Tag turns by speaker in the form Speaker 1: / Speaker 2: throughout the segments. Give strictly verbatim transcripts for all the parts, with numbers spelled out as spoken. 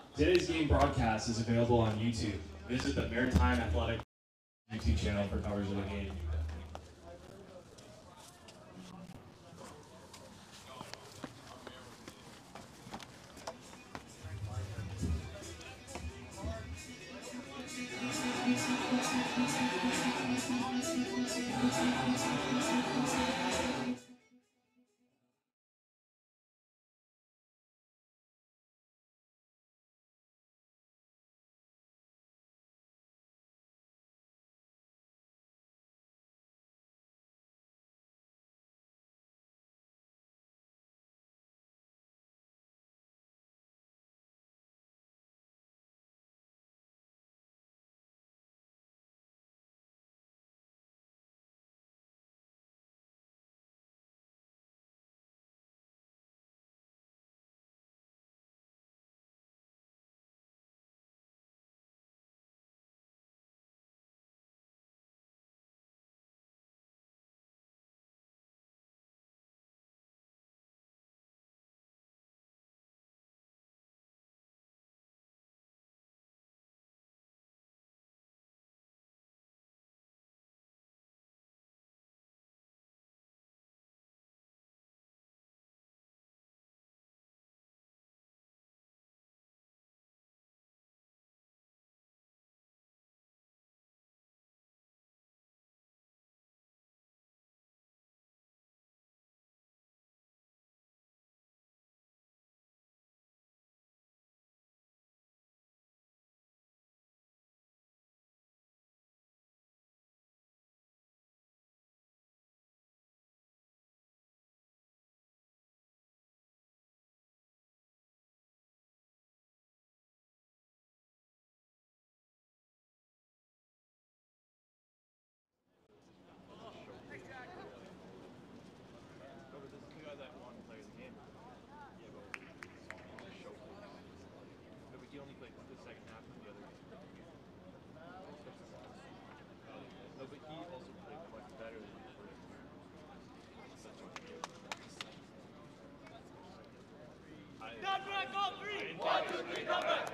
Speaker 1: Today's game broadcast is available on YouTube. Visit the Maritime Athletic YouTube channel for coverage of the game.
Speaker 2: Dunbrack, all three! One, two, three, Dunbrack!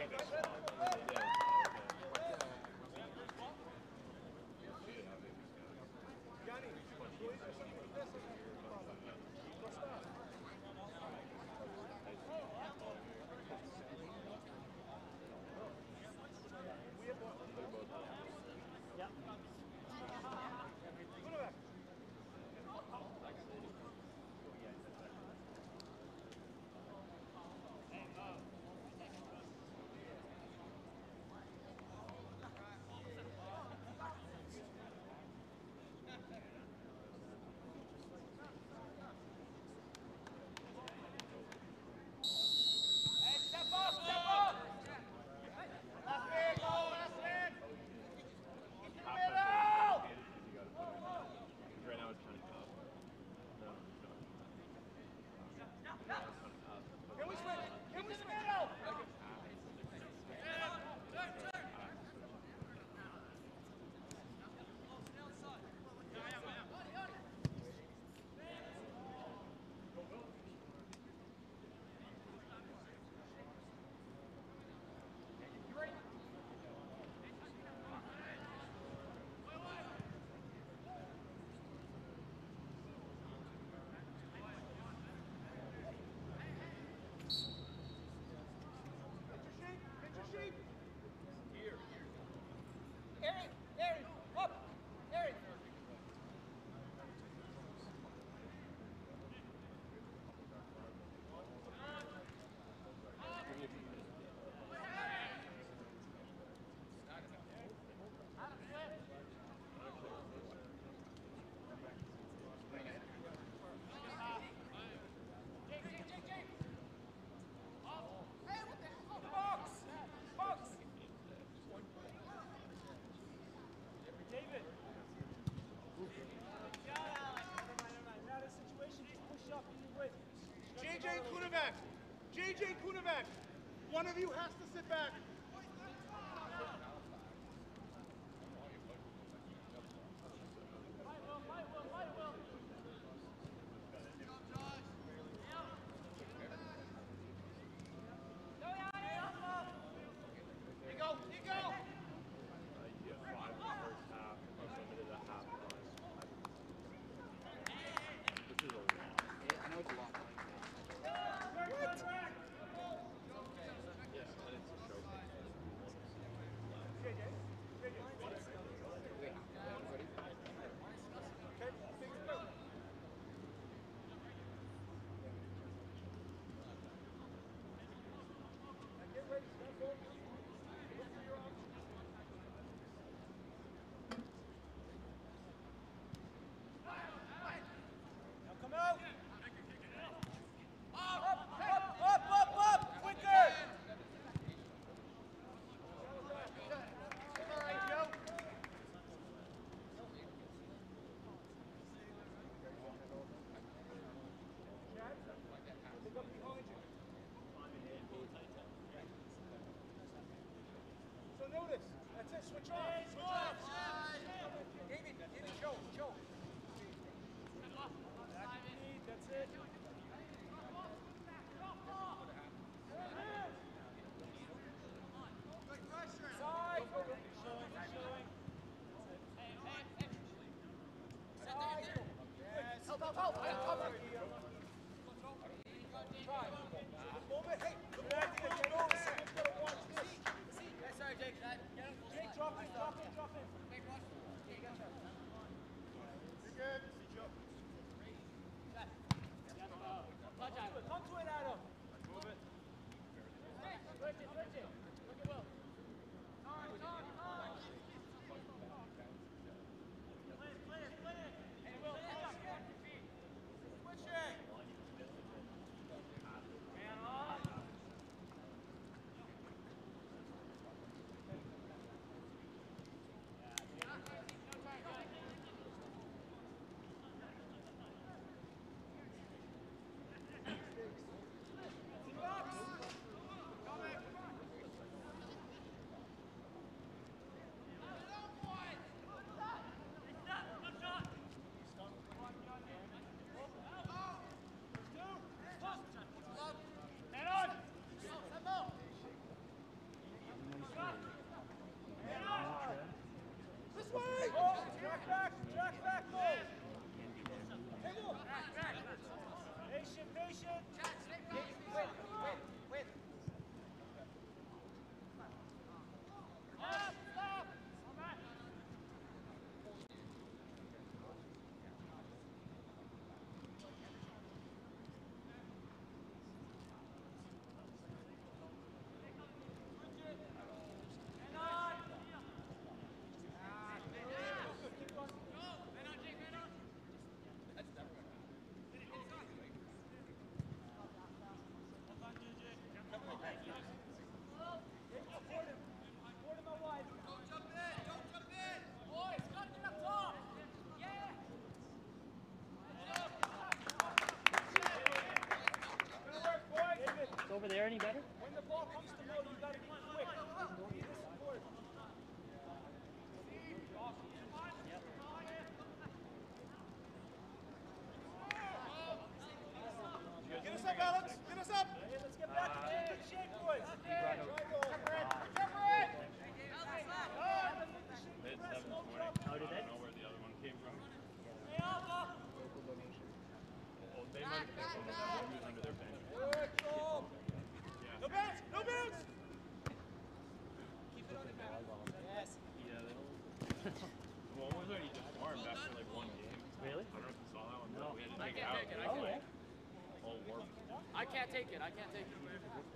Speaker 3: J J Kunevec! J J Kunevec! One of you has to sit back. switch off, switch off.
Speaker 4: David, David, show, show.
Speaker 3: That's it. Side. Showing, showing.
Speaker 4: Help, help, help. I got cover.
Speaker 3: Try. Moment. Hey, the back to get over. Someone's got to watch this.
Speaker 4: Yeah, sorry, Jake.
Speaker 3: Jake, drop in, drop in, drop in. You're good. See Joe. Come to it, Adam. Move it. Switch it, switch it. Look at Will. Time, time, time. Play it, play it, play it. Hey, Will, stand up. Switch it. Man off.
Speaker 5: Over there any better?
Speaker 3: When the ball comes to low, you got to be quick. Need the support.
Speaker 5: Yep.
Speaker 3: Get us up, Alex. Get us up. Hey, let's get back to good shape, boys. Try roll. Separate. Separate.
Speaker 1: It's seven twenty.
Speaker 5: How did
Speaker 1: I
Speaker 5: that?
Speaker 1: don't know where the other one came from.
Speaker 3: Hey, Alpha.
Speaker 1: Oh, they might have picked one of them. He was under their bench.
Speaker 3: Good job. No bounce. No bounce.
Speaker 4: Keep it on the back. Yes.
Speaker 1: Yeah, they well, one was already disarmed after like one game.
Speaker 5: Really?
Speaker 1: I don't know if you saw that one, but
Speaker 5: No.
Speaker 1: we had to
Speaker 4: I
Speaker 1: take it
Speaker 4: can't
Speaker 1: out.
Speaker 4: take it. I
Speaker 1: It was
Speaker 4: can't.
Speaker 1: like all warped.
Speaker 4: I can't take it. I can't take it.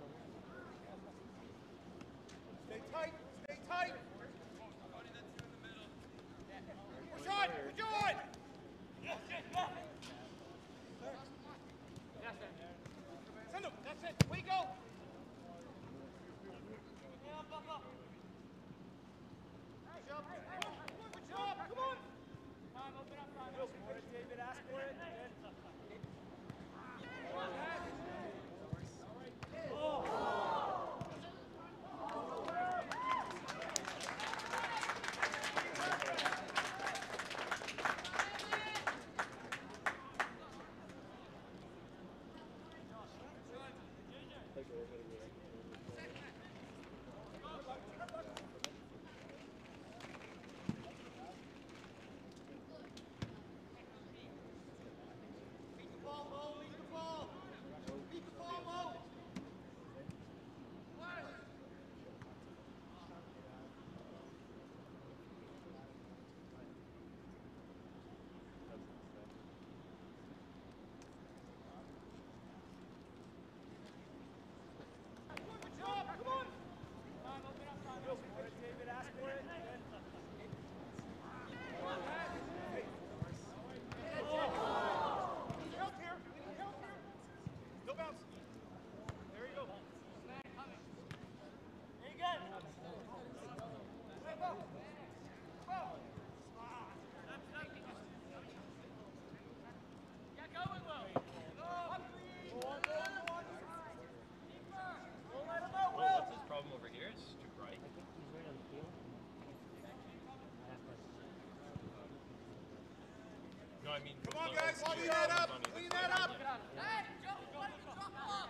Speaker 3: Stay tight. Stay tight. We're shot. We're good. Send him. That's it. We go. Yeah, up, up, up. Good job. Good job. Come on. Time, open up, time. Go for it, David. Ask for it. Oh.
Speaker 5: mean,
Speaker 2: Come on, guys, clean that up, clean that up.
Speaker 4: Hey, Joe, why don't you drop the ball?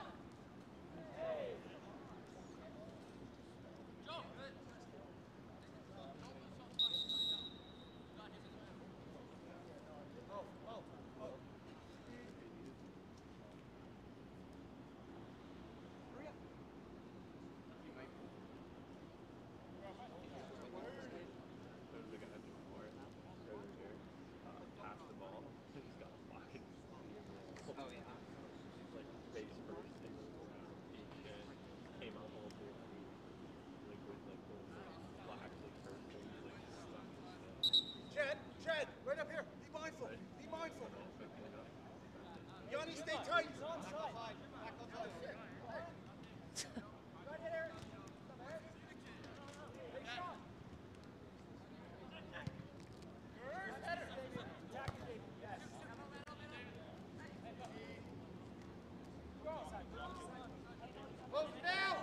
Speaker 4: Joe, good.
Speaker 2: Chad, Chad, right up here. Be mindful, be mindful. Yanni, stay tight. Close now.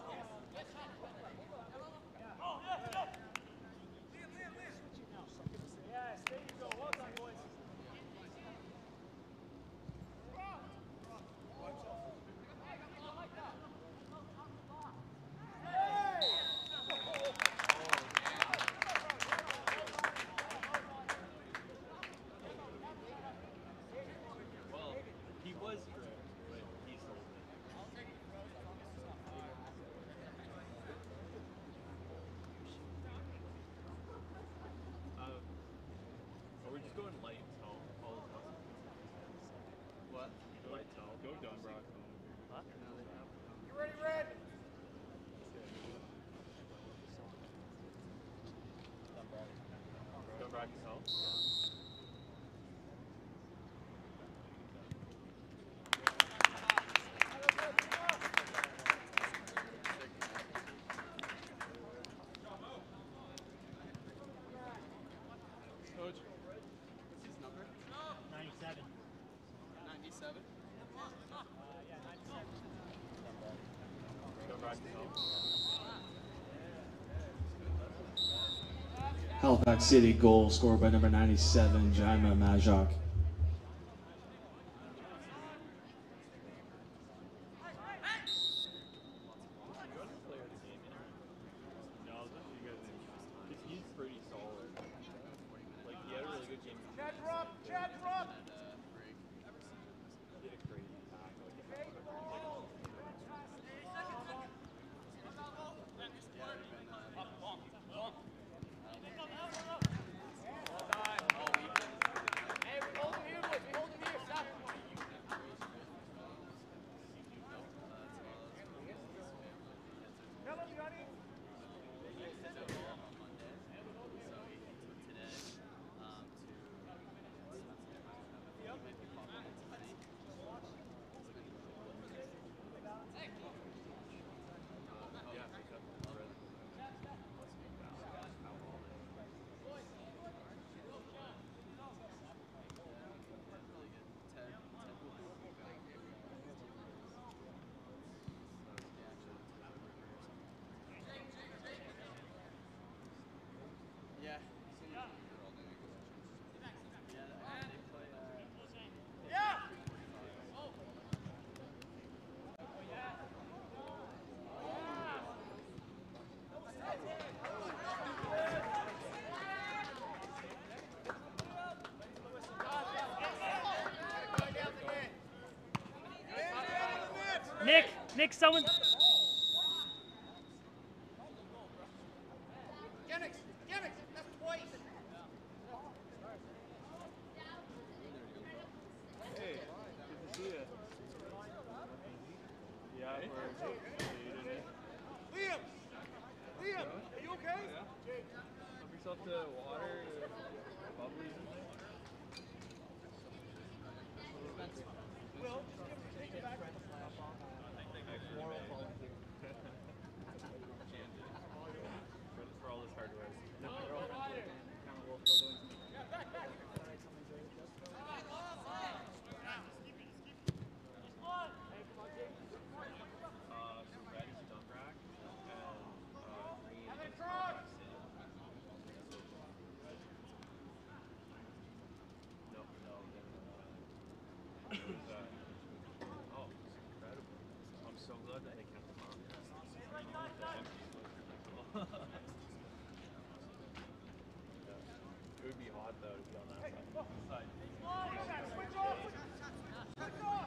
Speaker 3: Yes, there you go. Well done, boys.
Speaker 5: well, he was strict, but he sold it. Uh, or we're just going light tall all the time. What? Light tall. Go Dunbrack home. Huh?
Speaker 2: You ready, Red?
Speaker 5: Dunbrack is home? Coach, what's his number?
Speaker 3: ninety-seven.
Speaker 5: ninety-seven?
Speaker 3: Uh, yeah, ninety-seven.
Speaker 5: Dunbrack is home?
Speaker 1: Halifax City goal scored by number ninety-seven, Jaima Majok.
Speaker 5: Player of the game, you know? No, this you guys because he's pretty solid. Like, he had a really good game.
Speaker 2: Chad, drop, Chad, drop.
Speaker 5: He did a crazy tackle.
Speaker 4: Hey, we hold him here, boys. We hold him here. Stop.
Speaker 2: Tell him, Yanni.
Speaker 5: Yeah,
Speaker 4: Yeah.
Speaker 3: Nick, Nick, someone.
Speaker 2: Gennix, Gennix, that's twice.
Speaker 5: Hey, good to see you. Yeah, we're
Speaker 2: Liam, Liam, are you okay?
Speaker 5: help yourself to water, uh, bubblies in there.
Speaker 2: Will, take it back.
Speaker 5: Moral policy. for, for all this hard work. Uh, so red is Dunbrack, and uh, green is Halifax City. It would be hot though to be on that side. side.
Speaker 2: Switch off! Switch off!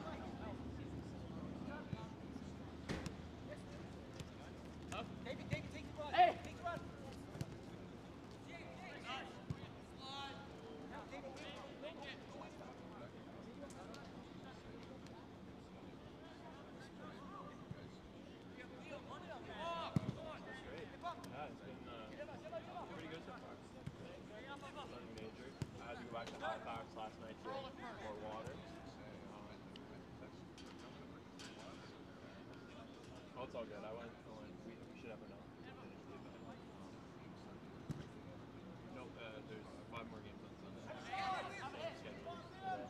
Speaker 2: David, David, take the run.
Speaker 4: Hey!
Speaker 2: Take the run.
Speaker 5: Yeah, it's been uh, pretty good so far. Nothing major. I had to go back to Halifax last night to get more water. Um, oh, it's all good. I went. I went we, we should have enough to finish the event. No, uh, there's five more games on Sunday. Scheduled today.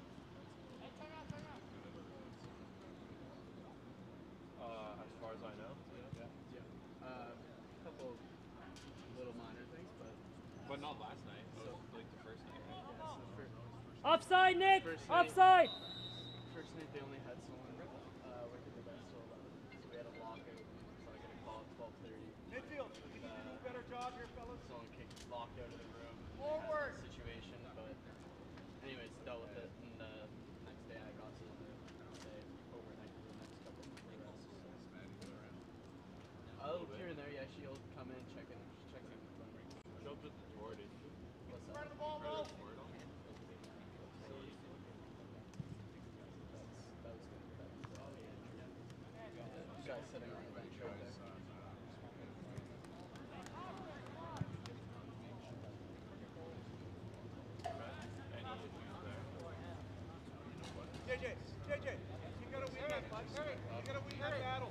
Speaker 5: Uh, as far as I know. Yeah.
Speaker 6: Yeah. Uh, a couple little minor things, but
Speaker 5: But not last night. So like the first night. Right?
Speaker 6: yeah, so for,
Speaker 4: Offside, Nick!
Speaker 6: First night.
Speaker 4: Offside!
Speaker 6: first night they only had someone uh, working the best till eleven, so we had a lockout. So I got a call at twelve thirty.
Speaker 2: Midfield, can you do a better job here, fellas?
Speaker 6: Someone kicked locked out of the room.
Speaker 2: Forward.
Speaker 6: Had a situation, but anyways, dealt with it. And uh, next day I got to stay overnight for the next couple of rest. Oh, here and there, yeah. She'll come in, check in, check in.
Speaker 5: Show up at the tour, did you?
Speaker 6: What's that?
Speaker 2: Front of the ball, Mo.
Speaker 6: That was good. Guy sitting on the bench right there.
Speaker 2: J J, J J, you gotta win that, bud. You gotta win that battle.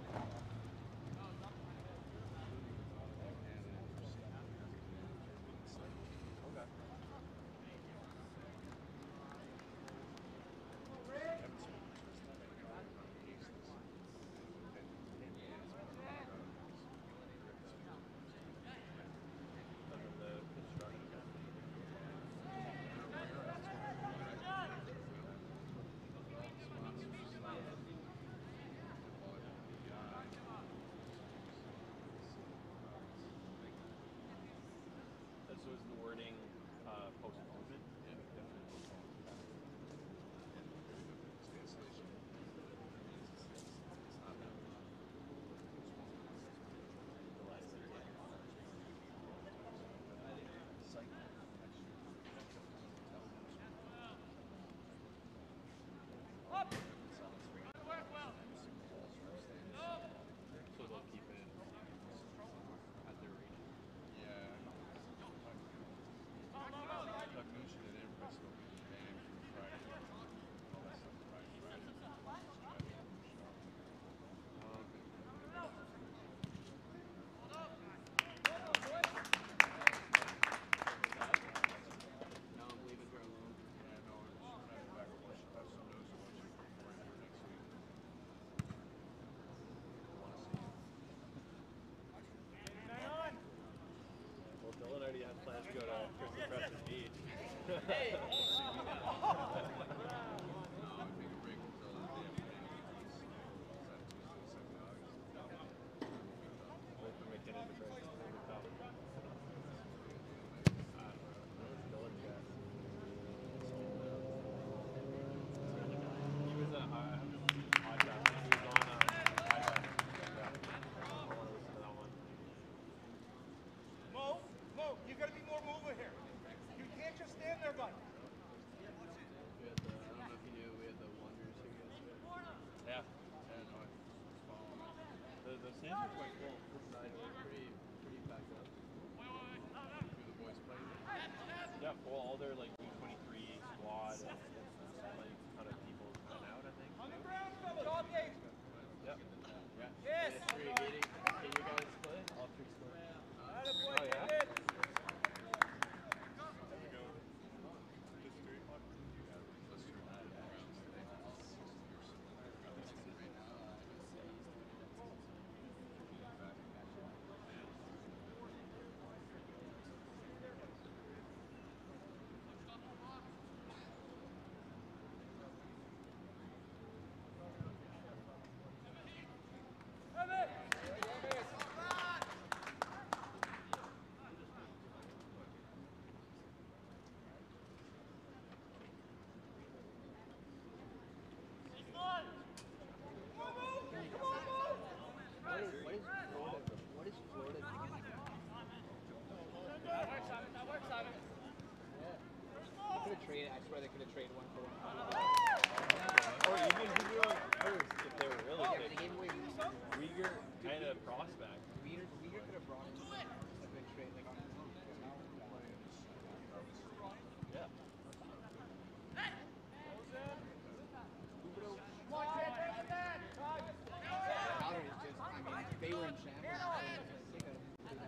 Speaker 5: This was the wording uh, post-movement. So they'll keep it at their region.
Speaker 6: Now I'm leaving her alone.
Speaker 5: Well, Dylan already had plans to go to Crystal Crescent Beach. Wait for McKinnon to break. Top. I don't know. Where's Dylan's guy? He was a high podcast. He was on uh, yeah. I want to listen to that one.
Speaker 2: Mo, Mo, you gotta be more moving here. You can't just stand there, bud.
Speaker 6: We had the, I don't know if you knew, we had the Wanderers here yesterday.
Speaker 5: Yeah. The, the stands are quite cool.
Speaker 6: They were pretty, pretty packed up.
Speaker 5: Yeah, full, all their like U twenty-three squad and like ton of people coming out, I think.
Speaker 2: On the ground, fellas. Job, Dave.
Speaker 5: Yep.
Speaker 6: Yeah.
Speaker 2: Yes.
Speaker 6: Yeah, three meeting. Can you guys play? All three score.
Speaker 2: Attaboy,
Speaker 5: Oh, yeah?
Speaker 2: David.
Speaker 6: traded. I swear they could have traded one for one.
Speaker 5: Or even who do it first if they were really
Speaker 6: Yeah,
Speaker 5: big.
Speaker 6: they gave away
Speaker 5: Uyghur and a prospect.
Speaker 6: Weeder. Weeder could have brought in a big trade like on his own.
Speaker 5: Yeah.
Speaker 6: Crowder is just. I mean, they were in shambles. They could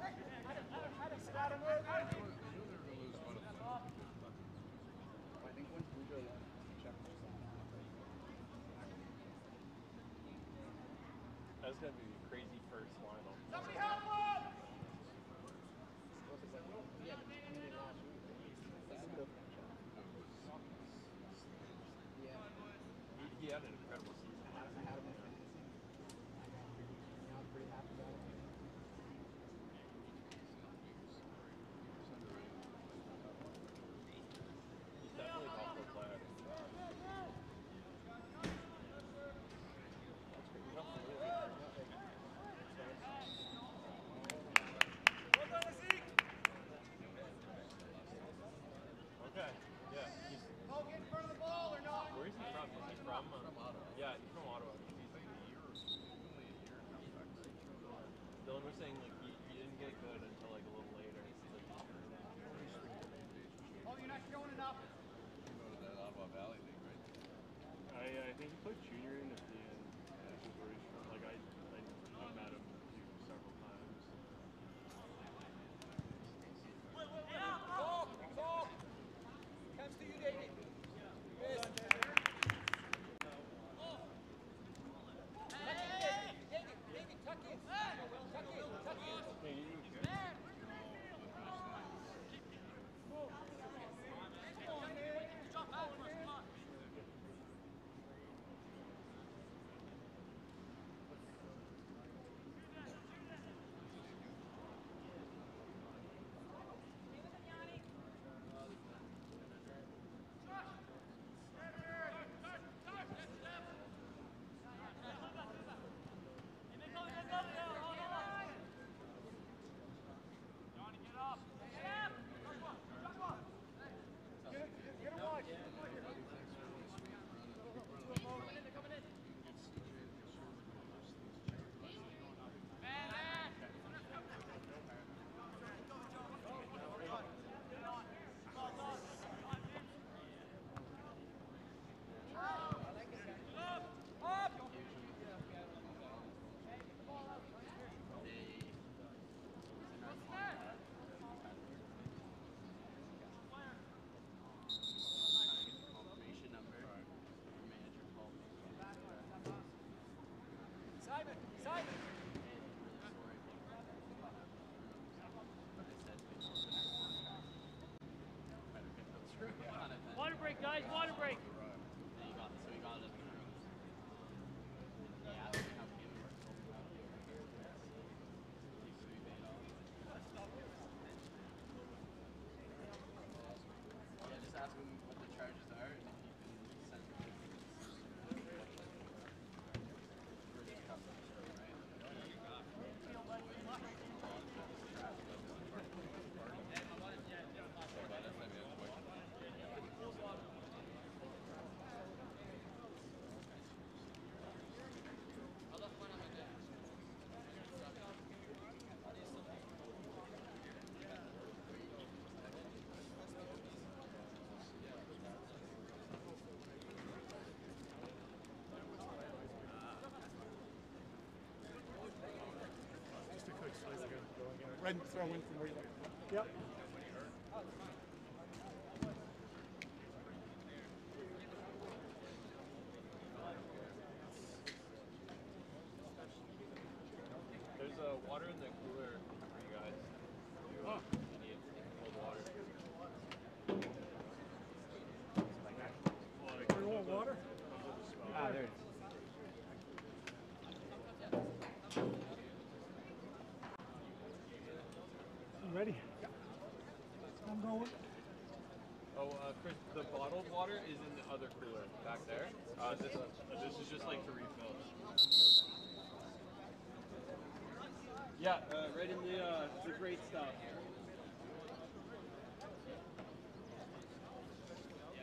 Speaker 6: I think once Boudreaux left, Chuck was
Speaker 5: That's gonna be a crazy first lineup.
Speaker 3: Somebody help him!
Speaker 6: yeah, but I mean, they lost. That's a good Chuck. Yeah.
Speaker 5: He, he had an incredible season.
Speaker 6: I had him in fantasy. Now I'm pretty happy about it.
Speaker 5: He's definitely a top player. Okay, yeah. He's,
Speaker 3: Oh, get in front of the ball or not?
Speaker 5: where is he from? Is he from? Uh, from Ottawa. Yeah, he's from Ottawa. He's like a year or so. Only a year in Halifax. Dylan was saying like he, he didn't get good until like a little later. Like,
Speaker 3: Oh, you're not showing enough.
Speaker 7: You go to that Ottawa Valley League, right?
Speaker 5: I I think he played junior in at the end. Which is where he's from. Like I I I've met him several times.
Speaker 3: Talk, talk. Comes to you, David. Miss. David, David, tuck in. Tuck in, tuck in.
Speaker 5: Hey, you
Speaker 3: Get a watch.
Speaker 6: Confirmation number. The manager called me.
Speaker 3: Simon, Simon.
Speaker 4: Water break, guys, water break.
Speaker 6: And he got, so he got it in the room. He asked me how Kim works. He should be paid off. Yeah, just ask him what the charges are and if you can send them. We're just customers, right?
Speaker 2: Just a quick slice again. Red throw in from where you like. Yep.
Speaker 5: There's uh, water in the cooler for you guys. You, uh, you need cold water.
Speaker 2: You want water?
Speaker 6: Ah, there it is.
Speaker 2: You ready? I'm going.
Speaker 5: Oh, uh, Chris, the bottled water is in the other cooler back there. Uh, this, this is just like to refill. Yeah, uh, right in the uh, the great stuff.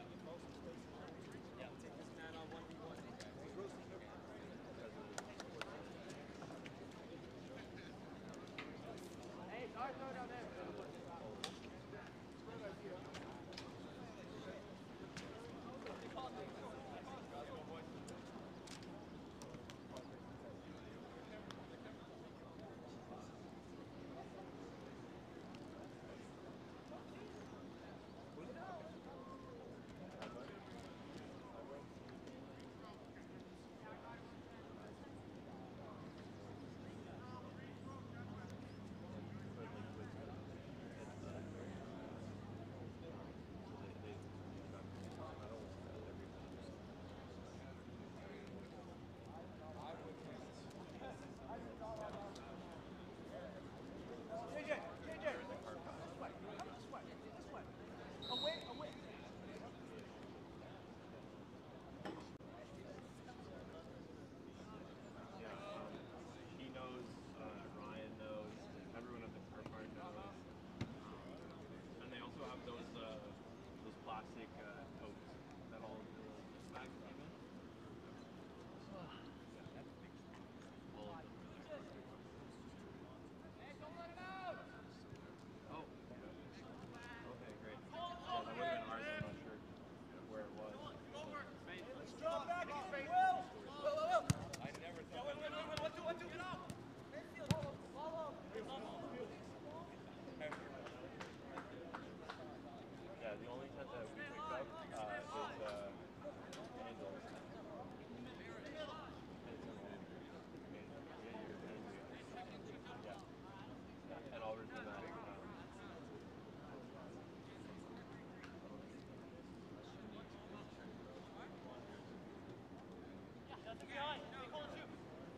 Speaker 3: Behind. Stay cool and shoot.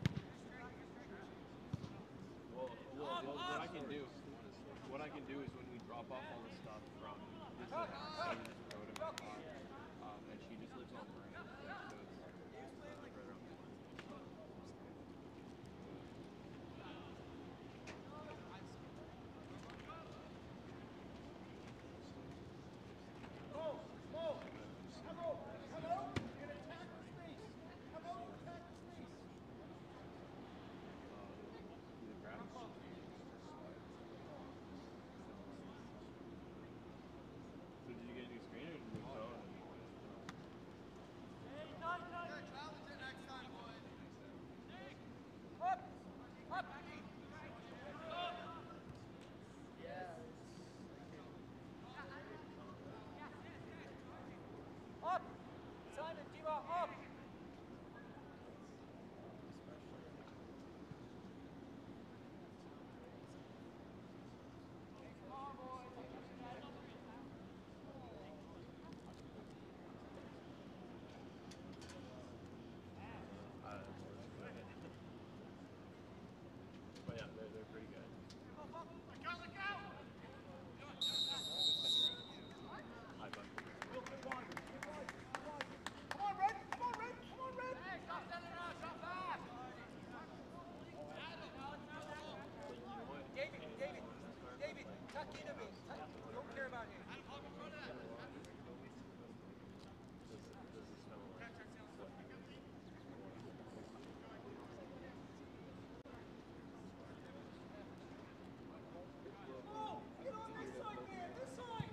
Speaker 5: Well, well, well, what I can do, what I can do is when we drop off all the stuff from this is I can just go to my car, um, and she just lives on Marine, so it's uh, right around the corner. So did you get a new screen or did you phone?
Speaker 3: Up! Simon, Diva, up!
Speaker 5: But yeah, they're, they're pretty good. High bucket.
Speaker 2: Come on, Red! Come on, Red! Come on, Red!
Speaker 3: Hey, stop sending around, stop fast!
Speaker 5: But you know what?
Speaker 2: David, David, David, tuck into me. Tuck, don't care about him.
Speaker 5: Does, does it smell like?
Speaker 2: Oh, get on this side, man! This side!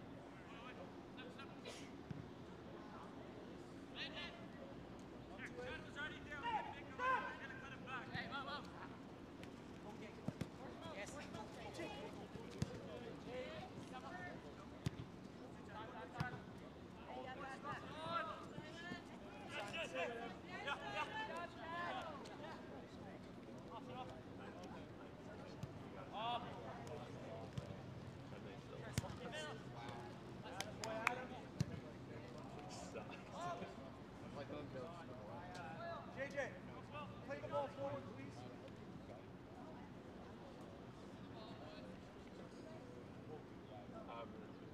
Speaker 2: J J, play the ball forward, please.
Speaker 5: Um,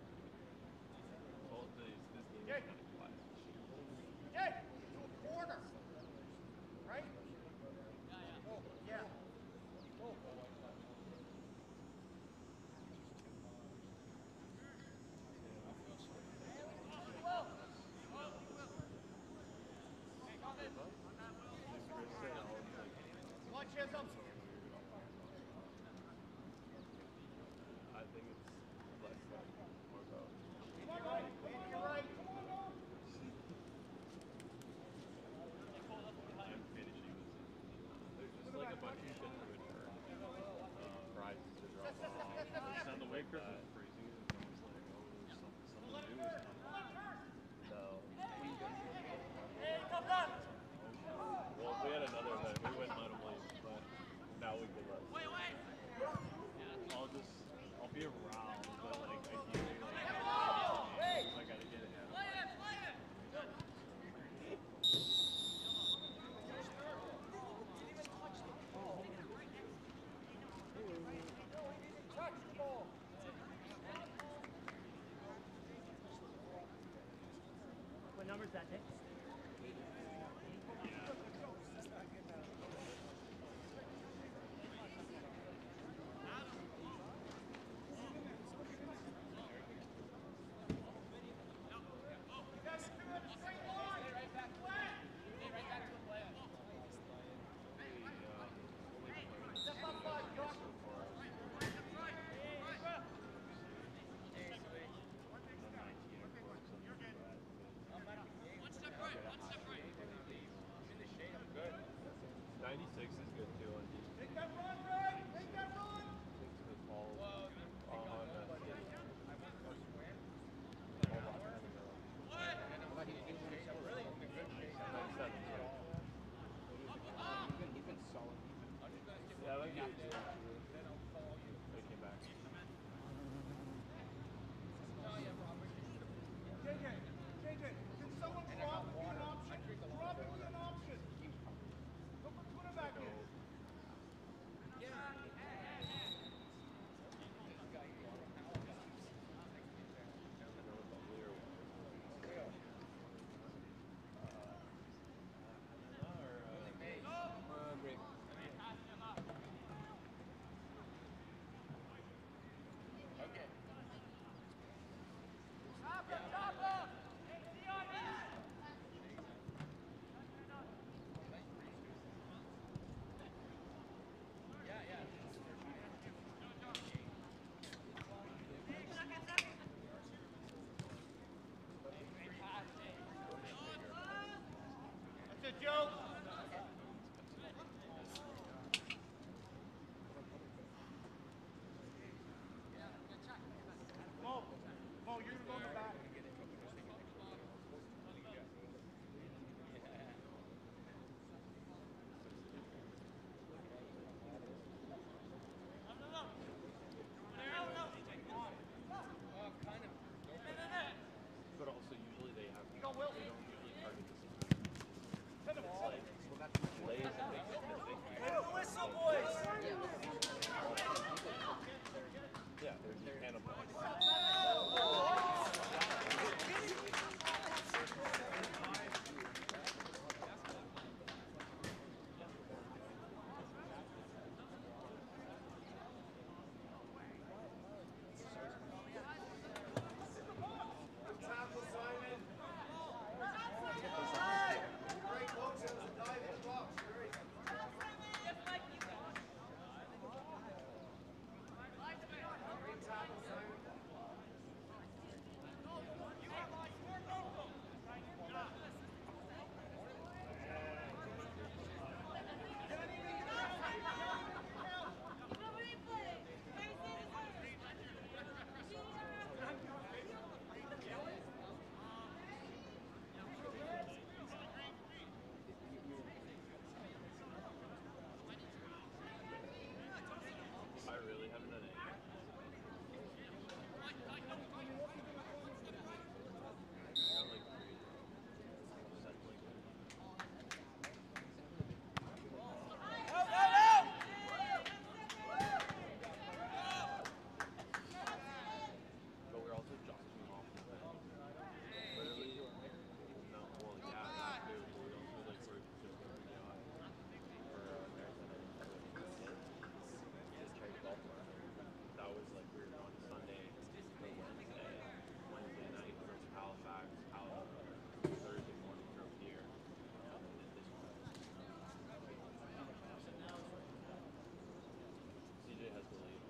Speaker 5: well, this, this game is kind of quiet.
Speaker 2: Jay, to a corner. Right? Yeah, yeah. Oh, yeah. Oh. Watch his up.
Speaker 5: I think it's less like more about.
Speaker 2: Come on, right. Come on, right. Come on, no.
Speaker 5: I'm finishing this. There's just like a bunch of shit to return. Uh, prizes to drop off. It's on the way Christmas is freezing, and I was like, oh, there's something, something new is coming. So,
Speaker 3: Hey, come down!
Speaker 5: well, we had another event. We went on a late, but
Speaker 2: Joe. Mo, Mo, you're gonna go in the back.
Speaker 5: But also usually they have.
Speaker 2: You go, Will.
Speaker 5: They don't usually target the same. It's like delays and things like this.
Speaker 2: Blow the whistle, boys.
Speaker 5: Yeah, there's you can't apply. I really haven't done anything. I got like three. Set like
Speaker 2: Out, out, out.
Speaker 5: But we're also just too off the bed. Literally. No, well, yeah, that too. But we also like we're just going to be on for uh, marathon and just tried golf course. That was like we were on Sunday or Wednesday. Wednesday night from Halifax, Halifax. Thursday morning drove here. And then did this one. C J has the lead.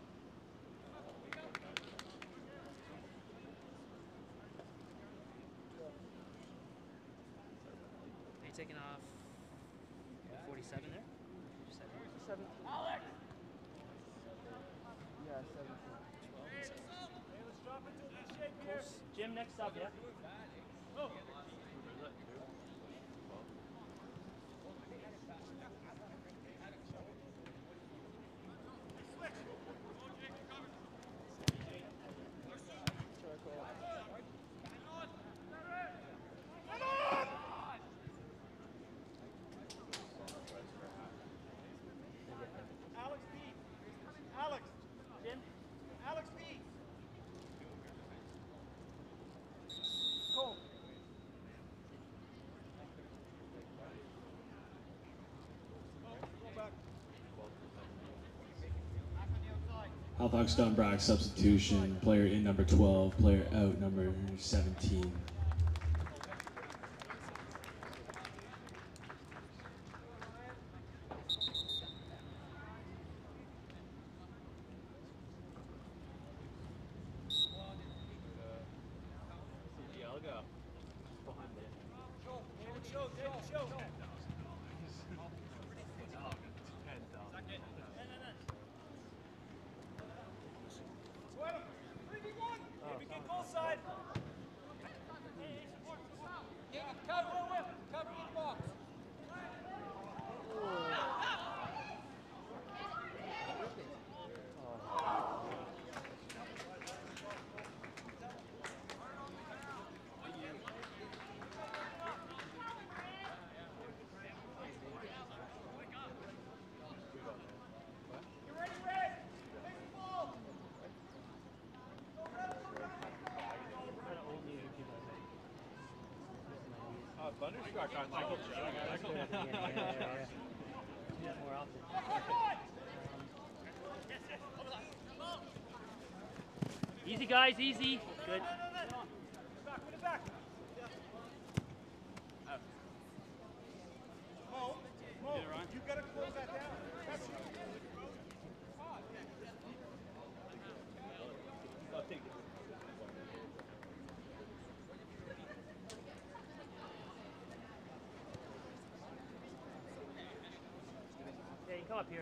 Speaker 8: Are you taking off forty-seven there? You said
Speaker 3: seventeen. Alex! Yeah, seventeen.
Speaker 2: Hey, let's drop into a V shape here.
Speaker 8: Jim, next up, yeah?
Speaker 2: Go.
Speaker 5: Is that two? Well,
Speaker 2: Alex B. Alex.
Speaker 8: Jim?
Speaker 2: Alex B. Go. Go back.
Speaker 1: Halifax Dunbrack substitution. Player in number twelve. Player out number seventeen.
Speaker 5: yeah, I'll go. Behind it.
Speaker 2: David, show, David, show.
Speaker 5: Ten thousand.
Speaker 2: Sweat him. three v one. David, get goal side.
Speaker 3: David, cover the whip. Cover the box.
Speaker 2: You ready, Red? Take the ball.
Speaker 5: Oh, Thunderstruck on Michael Michael.
Speaker 8: More often. Easy, guys, easy. Good.
Speaker 2: Back, put it back. Mo, Mo, you gotta close that down. That's you.
Speaker 5: I'll take it.
Speaker 8: come up here.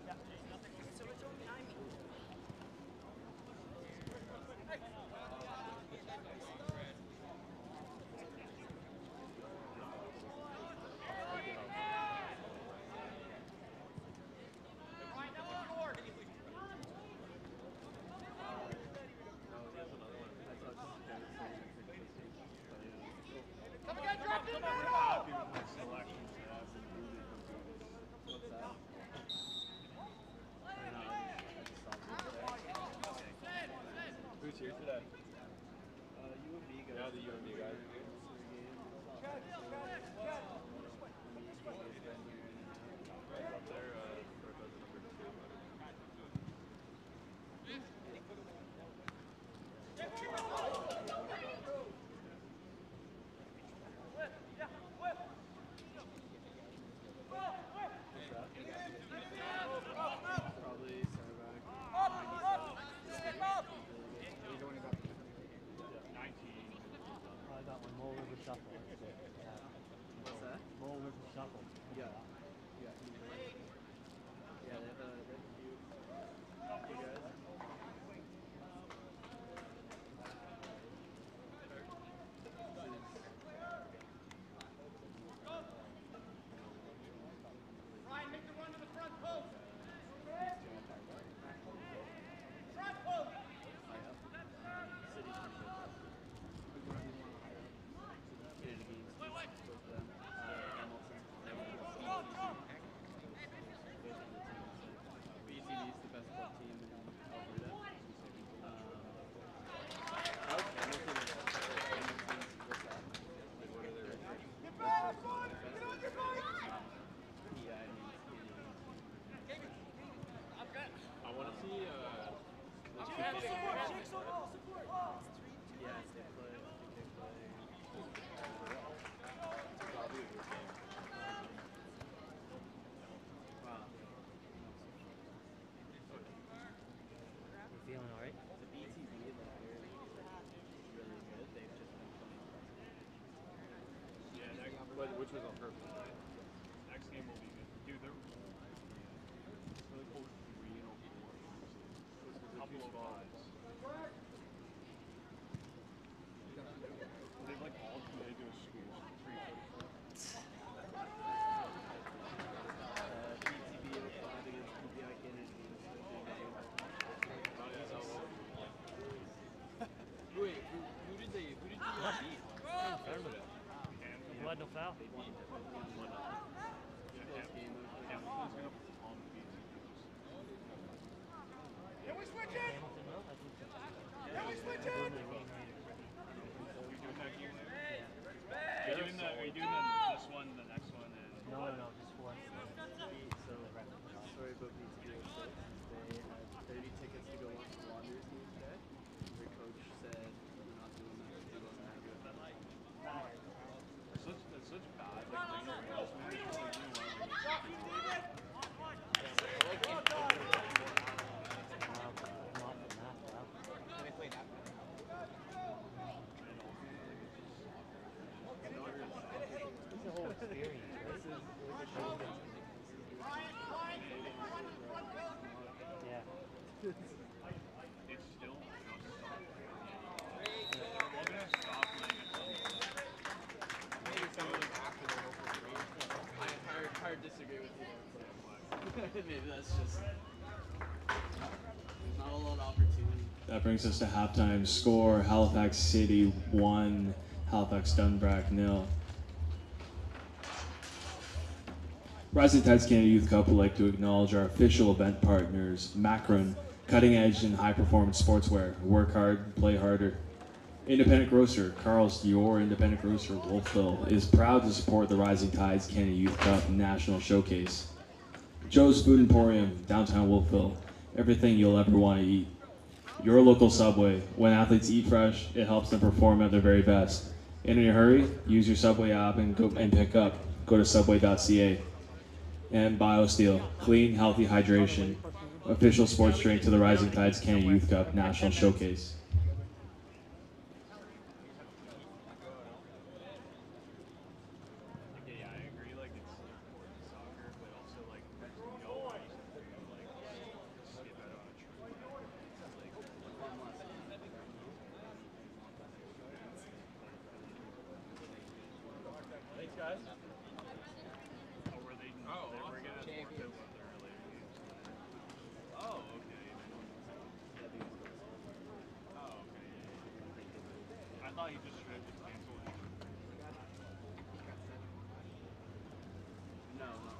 Speaker 5: Who's here today? Uh, U M B guys. Yeah, the U M B guys. Up there, uh, for a dozen number two. Probably center back. nineteen.
Speaker 8: I got one. Mole River Shuffle.
Speaker 6: What's that?
Speaker 8: Mole River Shuffle.
Speaker 6: Yeah. Yeah. Yeah, they have a, they have a few. You guys?
Speaker 3: Ryan, make the run to the front post. Front post.
Speaker 6: B C D is the best club team in Alberta.
Speaker 3: Get back, bud. Get on your bike.
Speaker 5: I want to see, uh,
Speaker 3: Support, Jake, support, support.
Speaker 6: Yes, they play. They play.
Speaker 5: probably a good game.
Speaker 6: Wow.
Speaker 8: You feeling alright?
Speaker 6: The B T V, like, they're really good. They've just been playing.
Speaker 5: Yeah, next, but which was on purpose, right? Next game will be good. Dude, they're really close to three and oh four. A couple of odds. They've like all committed to a school. Three forty-four.
Speaker 6: Uh, B T V will play against P B I Kennedy. Wait, who, who did they, who did you beat?
Speaker 8: Blood no foul.
Speaker 6: They beat one up. Close game.
Speaker 3: Can we switch it?
Speaker 8: Hamilton, no? I think so.
Speaker 3: Can we switch it?
Speaker 5: Are you doing the, are you doing the, this one, the next one, and
Speaker 8: No, no, no, just one.
Speaker 6: So, sorry about B T V. They had thirty tickets to go watch the Wanderers game today. Their coach said, we're not doing that. He wasn't happy with that.
Speaker 5: it's such, it's such bad, like, regional girls, man. It's just like, you know what, like,
Speaker 8: Wow, I'm off the map, wow. It's a whole experience, right? Yeah.
Speaker 5: it's still just stop. They're gonna stop playing at some point.
Speaker 6: Maybe some of them after the local three. I hard, hard disagree with you. Maybe that's just there's not a lot of opportunity.
Speaker 1: That brings us to halftime score. Halifax City one, Halifax Dunbrack nil. Rising Tides Canada Youth Cup would like to acknowledge our official event partners, Macron, cutting edge and high performance sportswear. Work hard, play harder. Independent Grocer, Carl's, your independent grocer, Wolfville, is proud to support the Rising Tides Canada Youth Cup National Showcase. Joe's Food Emporium, downtown Wolfville, everything you'll ever want to eat. Your local Subway, when athletes eat fresh, it helps them perform at their very best. In a hurry, use your Subway app and go and pick up. Go to subway dot c a. And BioSteel, clean, healthy hydration, official sports drink to the Rising Tides Canada Youth Cup National Showcase.
Speaker 5: Okay, yeah, I agree, like, it's important soccer, but also, like, there's no way Oh, they were gonna forfeit one of their related games. Oh, okay. Oh, okay. I thought he just should have just canceled it.
Speaker 6: No, no.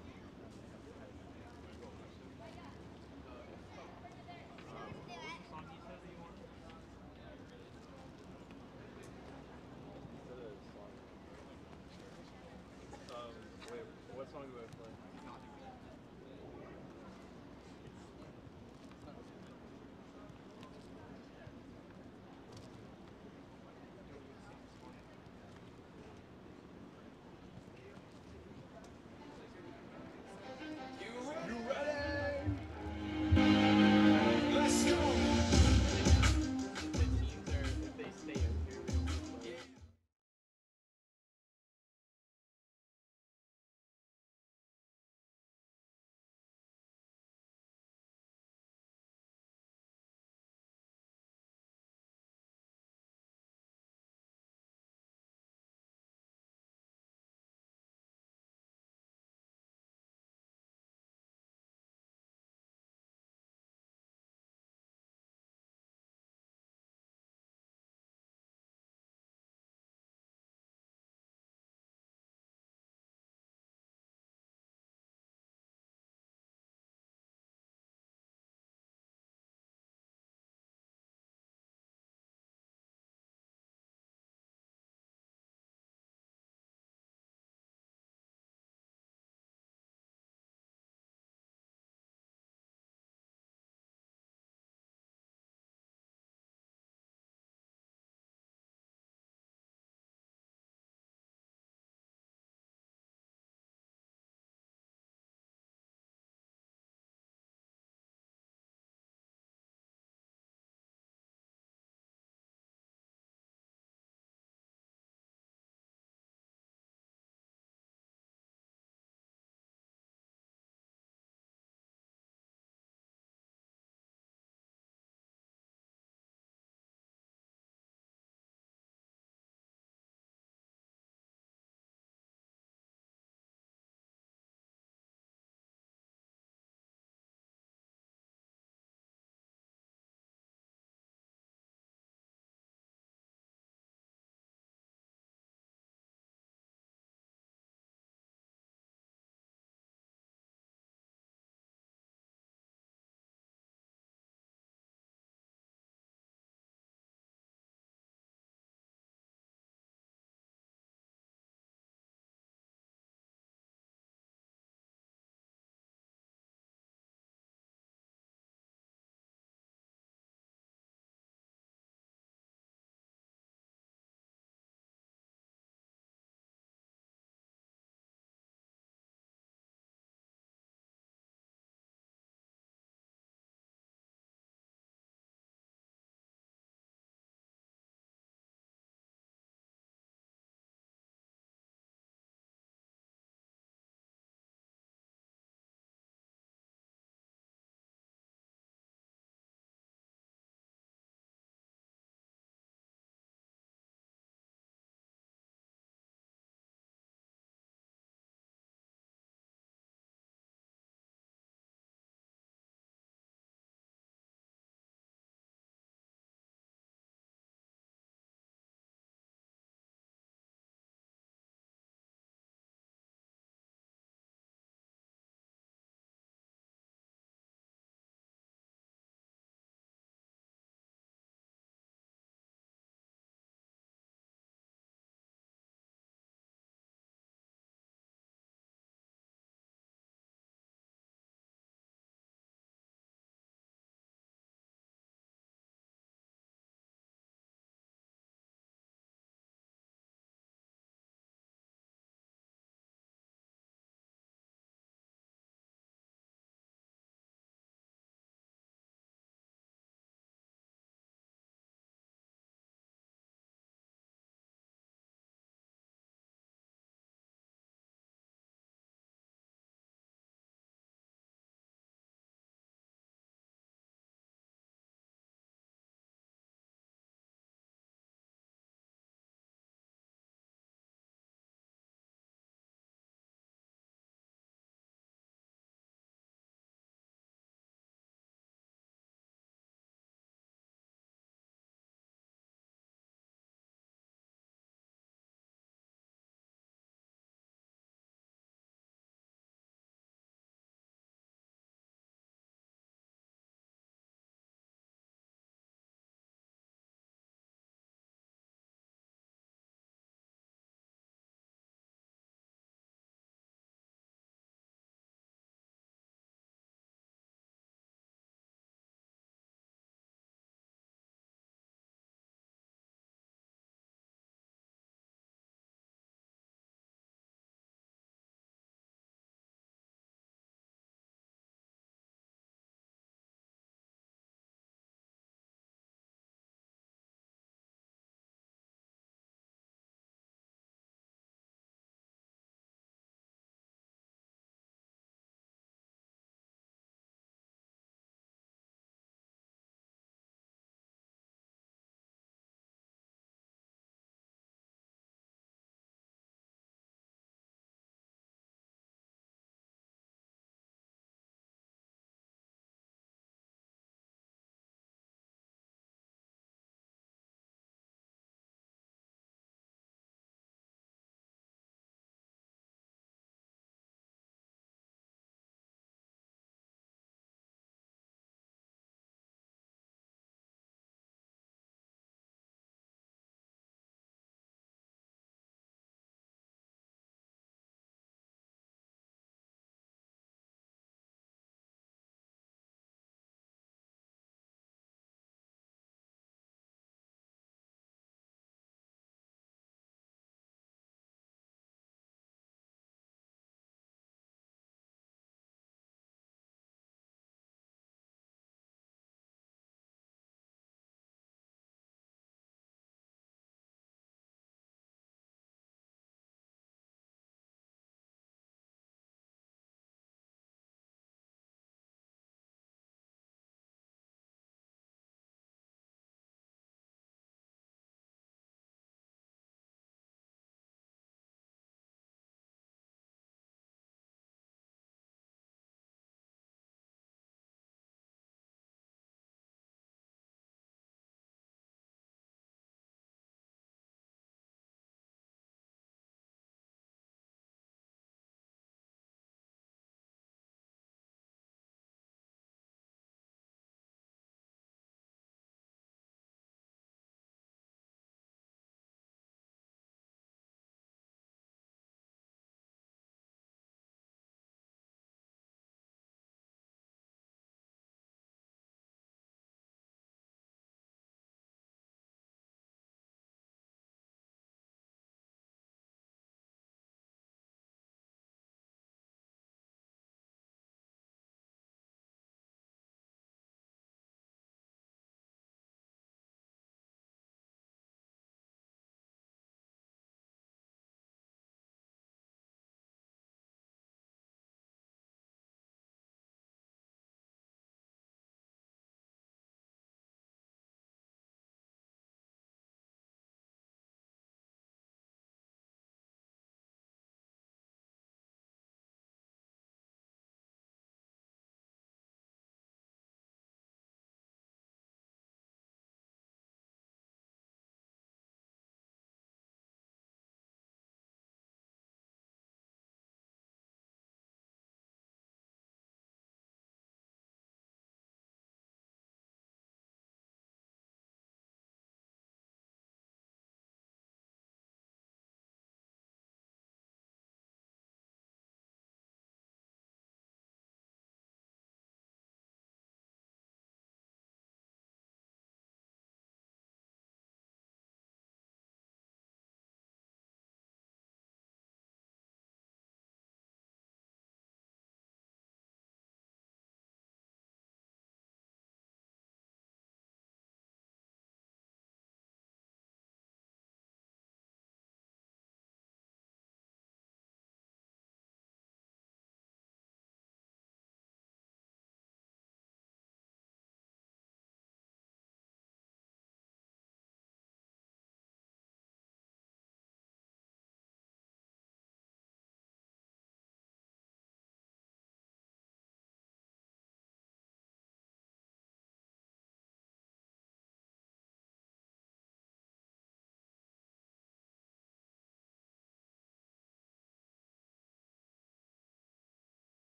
Speaker 5: Song he said that you wanted?
Speaker 6: Um, wait, what song do I play?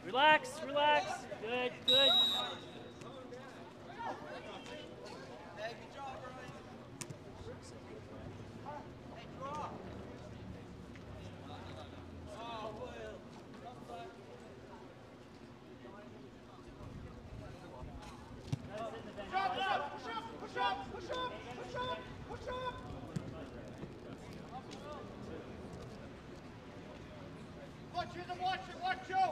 Speaker 8: Relax, relax. Good, good.
Speaker 2: Watch it, watch it, watch Joe!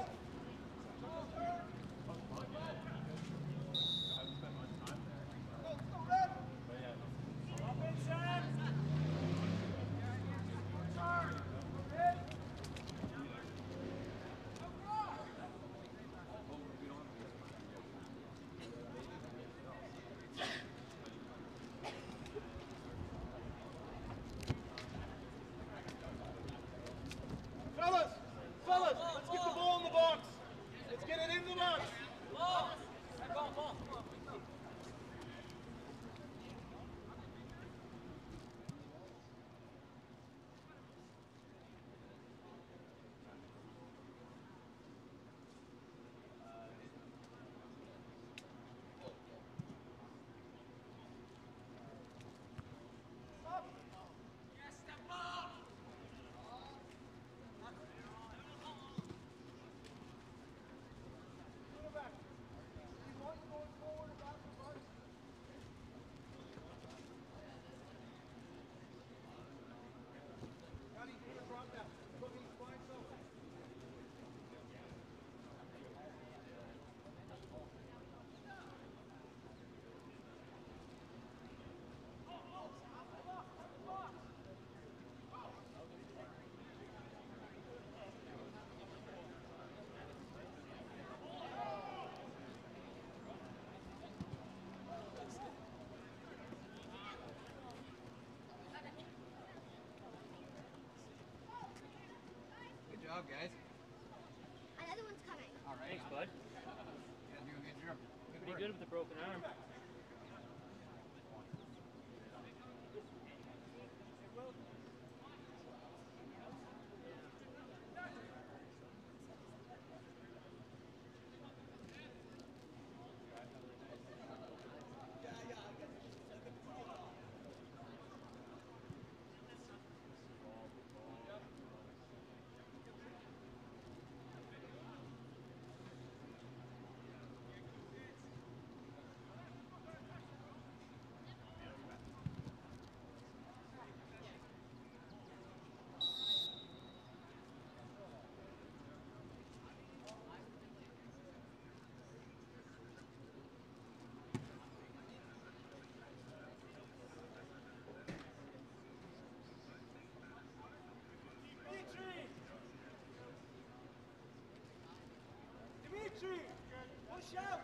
Speaker 2: Fellas, fellas, let's get the ball in the box. Let's get it in the box.
Speaker 7: Good job, guys.
Speaker 9: Another one's coming.
Speaker 7: All right.
Speaker 8: Thanks, bud.
Speaker 7: Yeah, do a good job. Good
Speaker 8: Pretty
Speaker 7: work.
Speaker 8: good with the broken arm.
Speaker 2: Dimitri! Push out!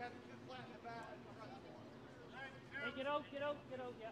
Speaker 3: Hey, get out, get out, get out, yeah.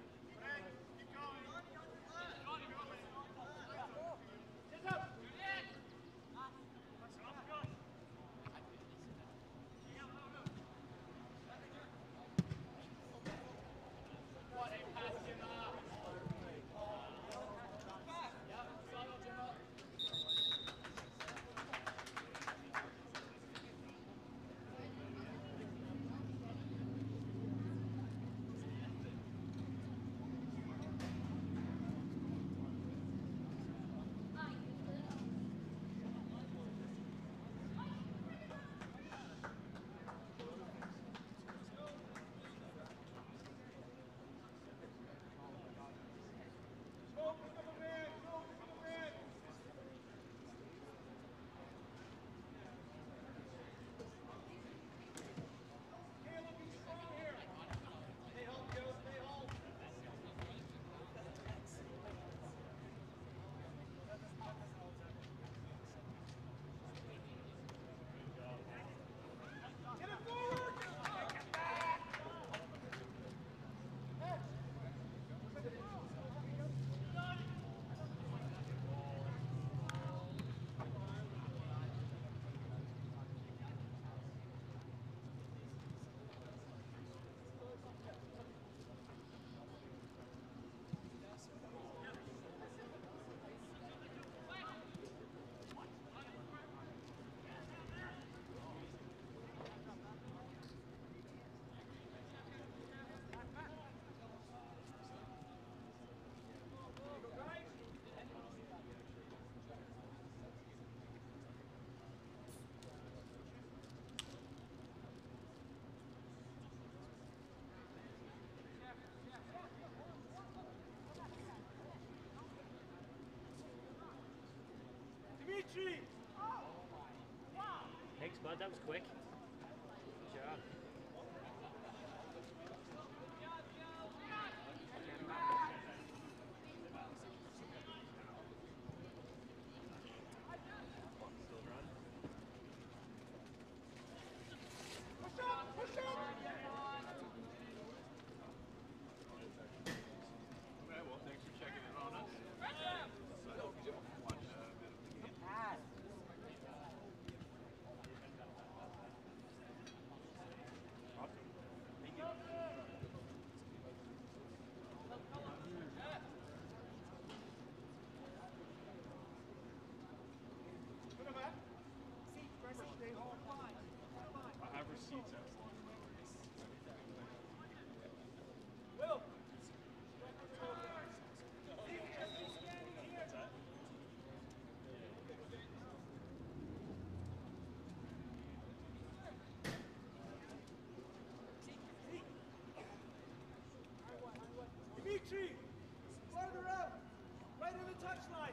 Speaker 2: Dimitri!
Speaker 3: Thanks, bud. That was quick. Good job.
Speaker 2: Push up! Push up!
Speaker 5: Okay, well, thanks for checking in on us. So, watch uh, a bit of the game. Awesome. Thank you.
Speaker 2: Put him up. Stay home.
Speaker 5: I have receipts out.
Speaker 2: Will! Dimitri! Farther out! Right in the touchline!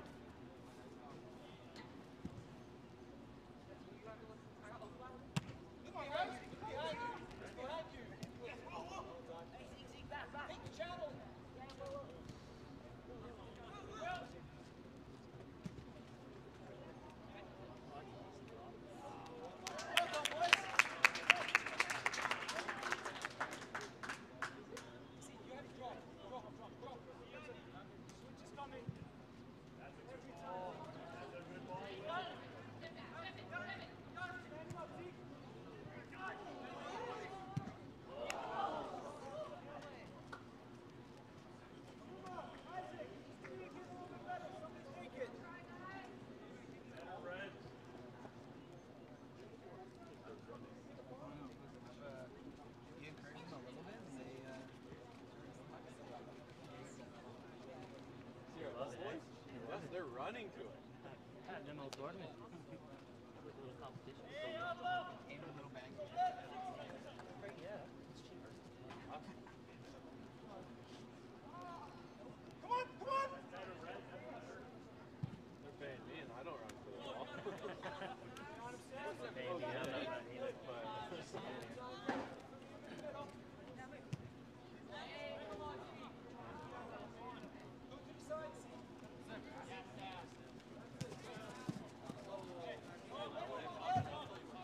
Speaker 2: Come on, guys! Behind you! Behind you! Whoa, whoa! Hey, Zeke, Zeke, back, back! Take the channel! Well done, boys! See, you have to drop. Drop, drop, drop. Switch is coming. Every time. That's a good ball. Stand him up, Zeke.
Speaker 7: You encourage them a little bit and they, uh,
Speaker 5: See our last boys? Yes, they're running to it.
Speaker 3: Had them out tournament. With a little competition.
Speaker 7: aim a little bang.
Speaker 3: Yeah, it's cheaper.
Speaker 2: Come on, come on!
Speaker 5: They're paying me and I don't run for the ball.
Speaker 3: Maybe I'm not running either.
Speaker 2: Go to the side, Zeke.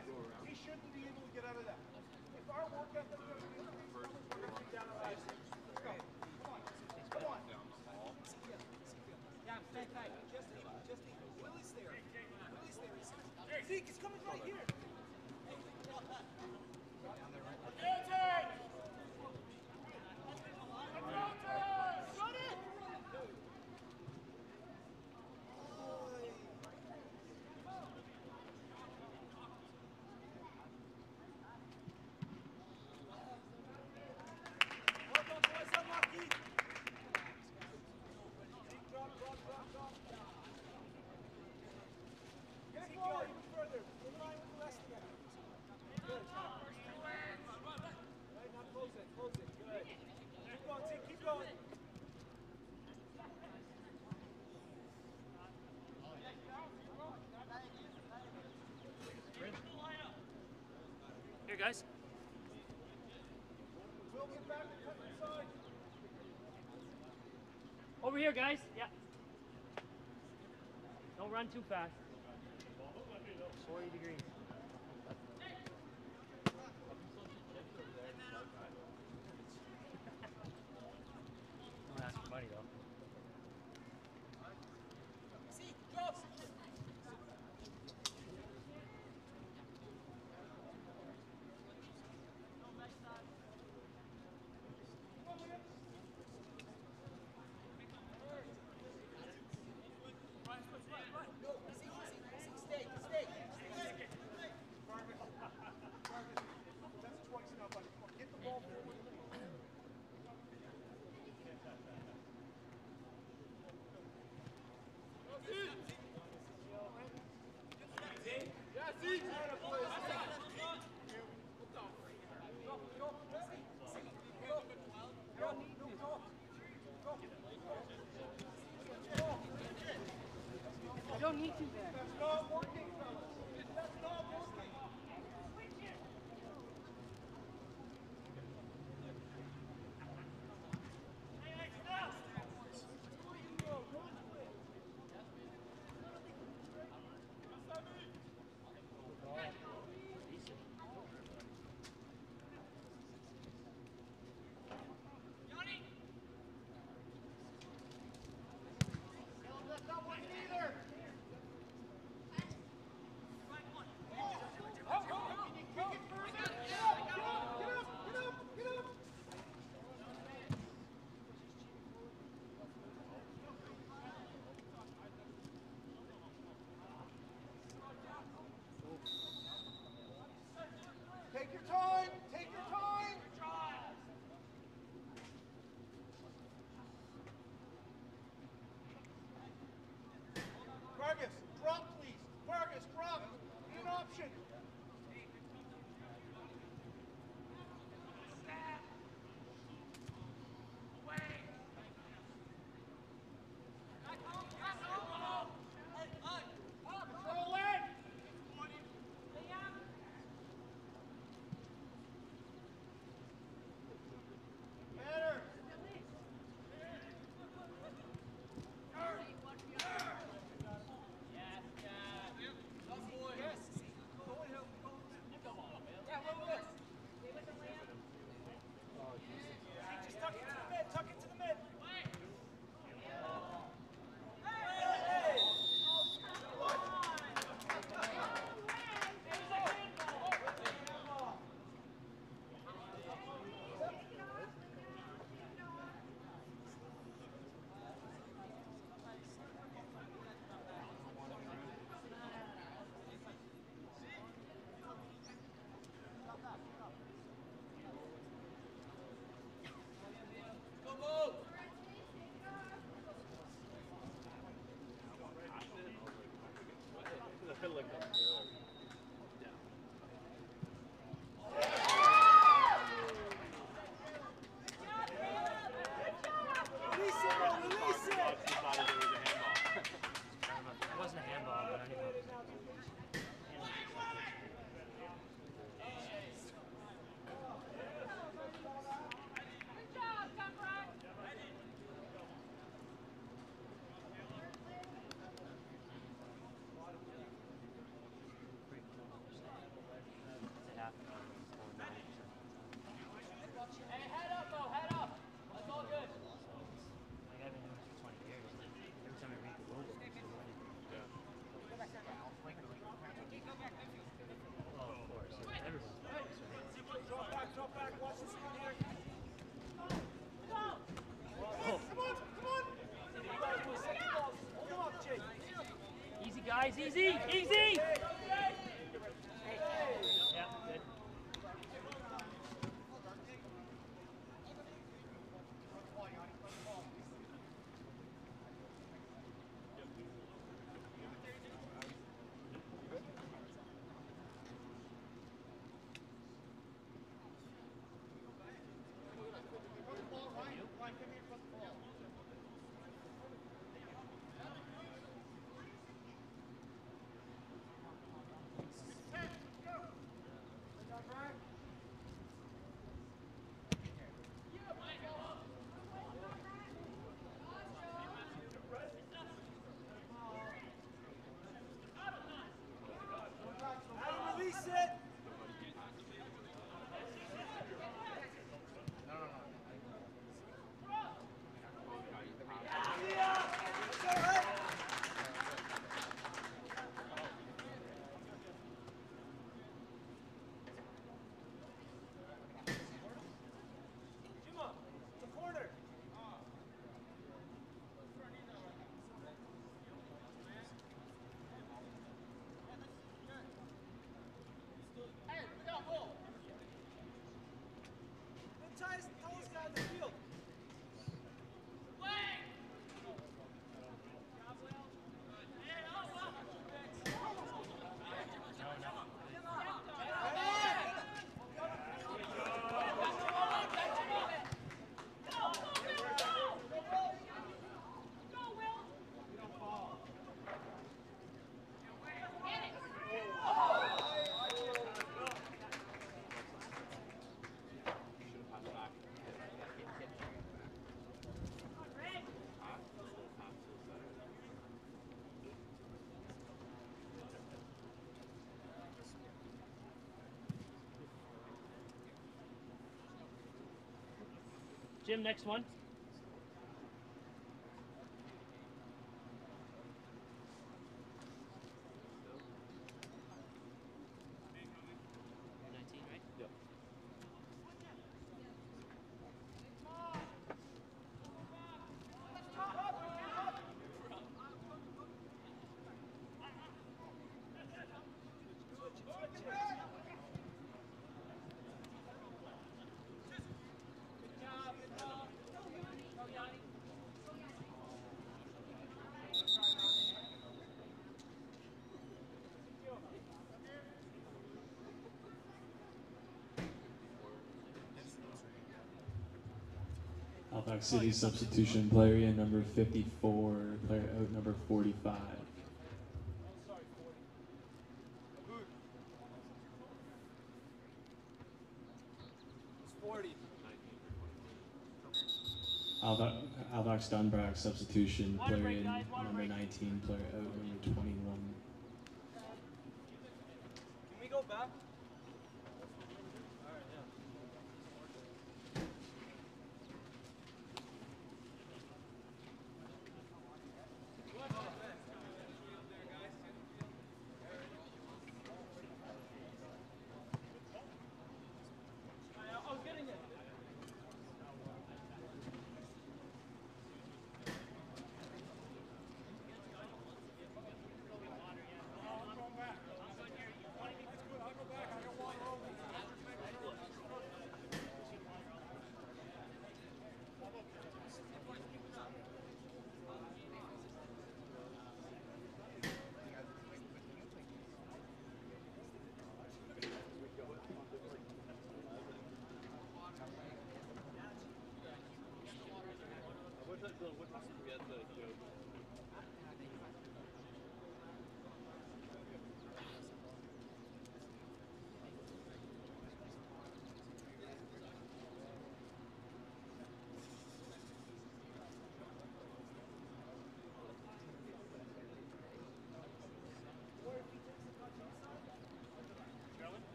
Speaker 2: guys, we shouldn't be able to get out of that. If our work ethic doesn't increase, we're going to be down our eyes. Let's go. Come on. Come on.
Speaker 3: Yeah, stay tight.
Speaker 7: Just leave him. Just leave him. Willie's there. Willie's there. Zeke, it's coming right here.
Speaker 8: Here, guys.
Speaker 2: We'll get back to cut inside.
Speaker 8: Over here, guys. Yeah. Don't run too fast. forty degrees. Don't ask for money, though.
Speaker 7: Zeke, drop.
Speaker 2: That's twice now, buddy. Get the ball forward.
Speaker 3: You don't need to there.
Speaker 2: That's not working, fellas. That's not working. That's not working either. Can you kick it further? Get up, get up, get up, get up, get up. Take your time, take your time. Vargas, drop please. Vargas, drop. Be an option. Control it. Better. Yes, yes. Go ahead.
Speaker 8: half an hour, it's still ninety percent of the time.
Speaker 4: Hey, head up, Mo, head up. That's all good.
Speaker 8: So it's, like I've been doing this for twenty years. Like, every time I read the rules, I'm still learning.
Speaker 5: Yeah.
Speaker 8: Well, of course, yeah, everyone's got this, right?
Speaker 2: Drop back, drop back, watch this one here.
Speaker 8: Oh.
Speaker 2: Come on, come on! Hold him up, Jake.
Speaker 8: Easy, guys, easy, easy! Yeah, good.
Speaker 2: Adam, release it! That's all right. Jima, the corner. The tightest, tallest guy in the field.
Speaker 8: Jim, next one. nineteen, right?
Speaker 5: Yep.
Speaker 1: Halifax City substitution player in number fifty-four, player out number forty-five.
Speaker 2: It's forty.
Speaker 1: Halifax, Halifax Dunbrack substitution
Speaker 8: Water
Speaker 1: player
Speaker 8: break,
Speaker 1: in
Speaker 8: guys, water
Speaker 1: number
Speaker 8: break.
Speaker 1: nineteen, player out number twenty-one.
Speaker 2: Can we go back? I'll go back.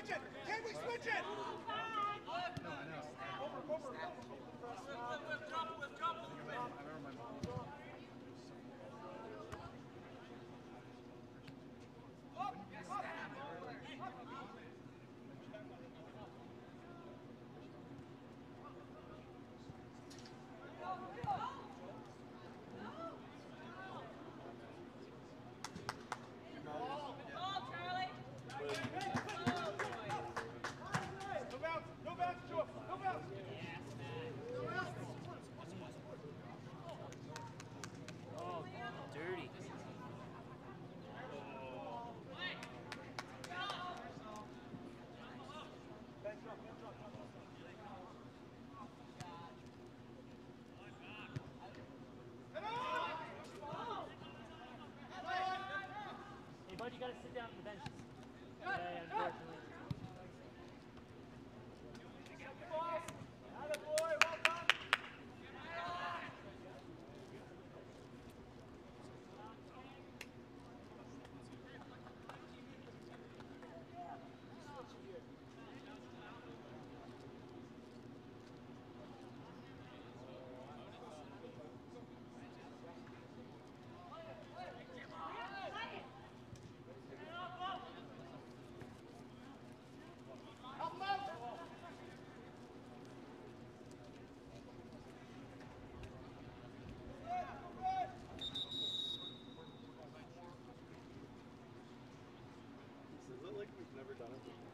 Speaker 7: switch it? Can we switch it?
Speaker 6: No, I know.
Speaker 7: Over, over, over.
Speaker 6: I remember my mom.
Speaker 7: No bounce, no bounce, Joe, no bounce.
Speaker 8: Oh, dirty. Hey, bud, you gotta sit down on the bench. Yeah, yeah, unfortunately.
Speaker 6: Does it look like we've never done it before?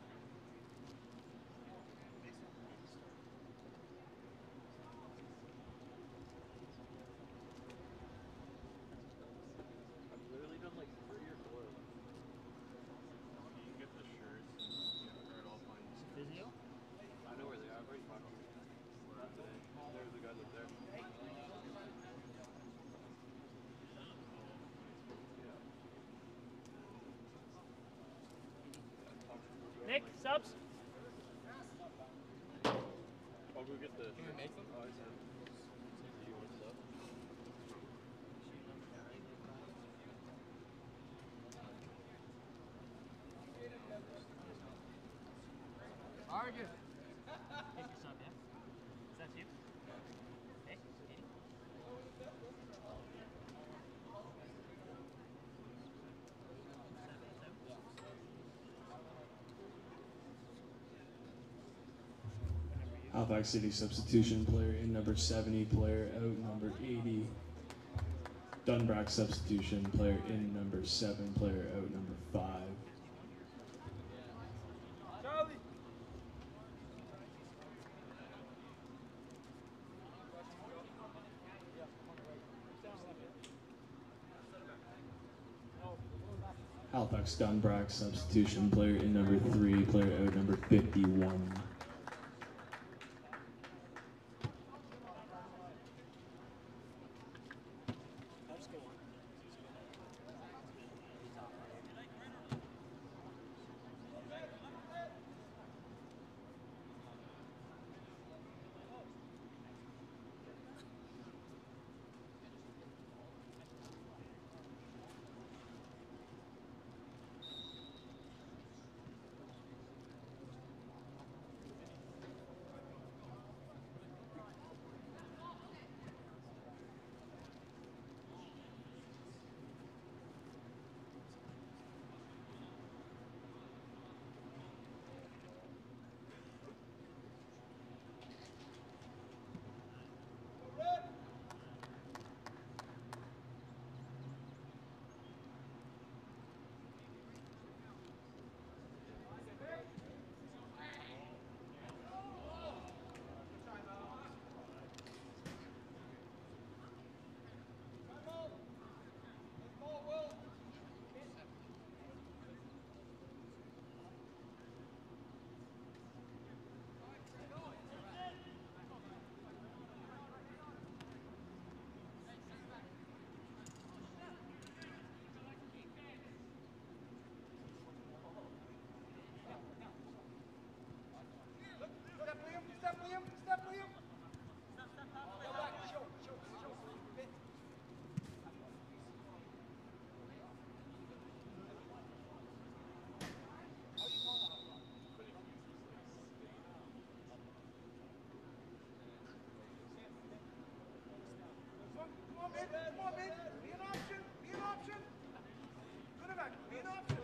Speaker 6: I've literally done like three or four of them.
Speaker 5: You can get the shirts and you know, start off on these.
Speaker 8: Physio?
Speaker 6: I know where they are. I've already talked to them today. There's the guys up there.
Speaker 8: Nick, subs?
Speaker 5: I'll go get the. Can we make them?
Speaker 6: Oh, I said.
Speaker 5: You want stuff?
Speaker 8: Argue. Take your sub, yeah? Is that you? Hey, Katie?
Speaker 1: Halifax City substitution player in number seventy, player out number eighty. Dunbrack substitution player in number seven, player out number five.
Speaker 2: Charlie.
Speaker 1: Halifax Dunbrack substitution player in number three, player out number fifty-one.
Speaker 7: Step, Liam, step, Liam, step, Liam. Go back, show, show, show. Fit.
Speaker 6: But
Speaker 7: on, mid. Come on, mid. Be an option. Be an option. Good back. Be an option.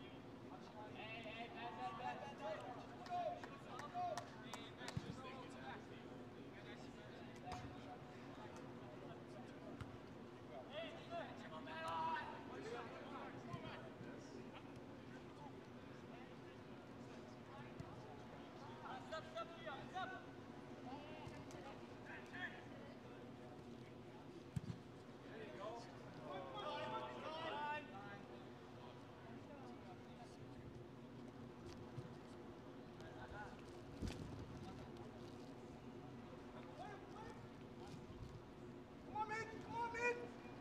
Speaker 7: Come on, mid. Come on, mid.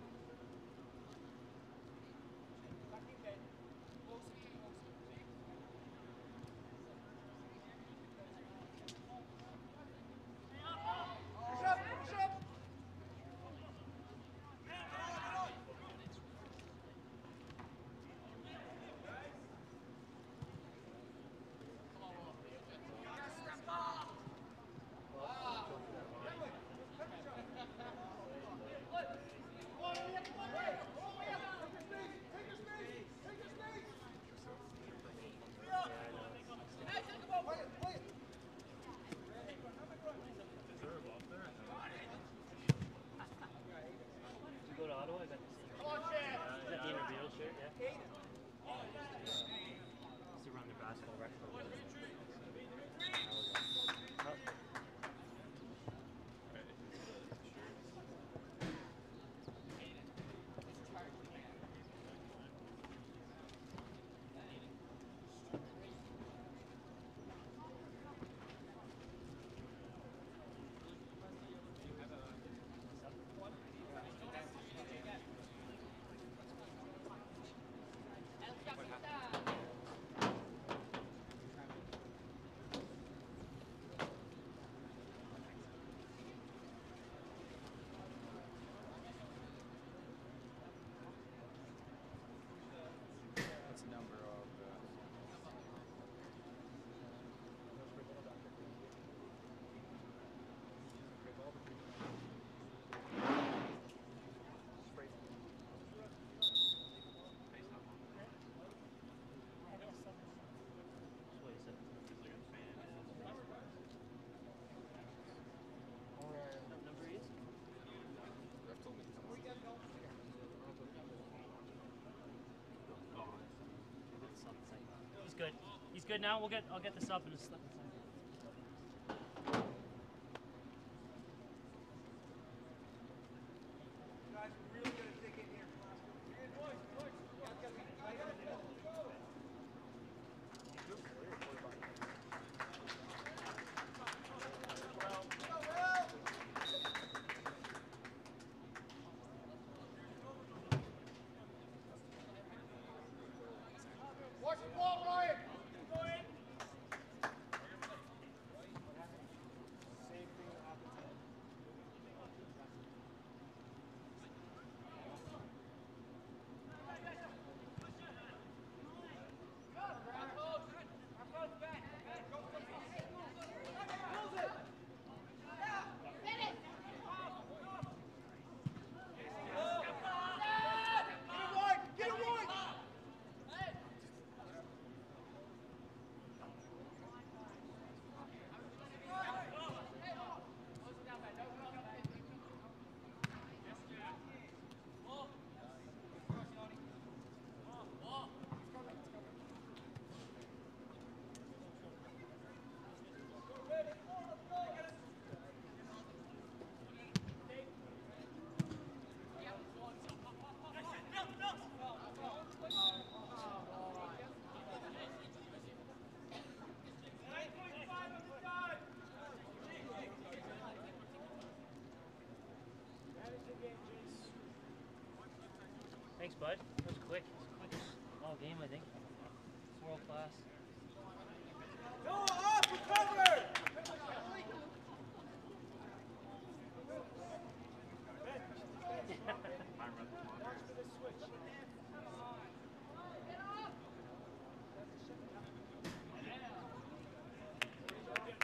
Speaker 7: Push up. Push up.
Speaker 8: Did you go to Ottawa? I got to see. Is that the interview shirt? Yeah. Used to run the basketball rec for a while. Oh.
Speaker 6: What's the number of uh,
Speaker 8: That's what he said. What number he is? He's good. He's good now. We'll get. I'll get this up and just slip inside.
Speaker 7: Guys, we're really going to dig in here. Watch the ball, Ryan. Get it wide. Get it wide.
Speaker 8: Thanks, bud. That was quick. It was quick all game, I think. It's world class.
Speaker 7: Noah, off, recover!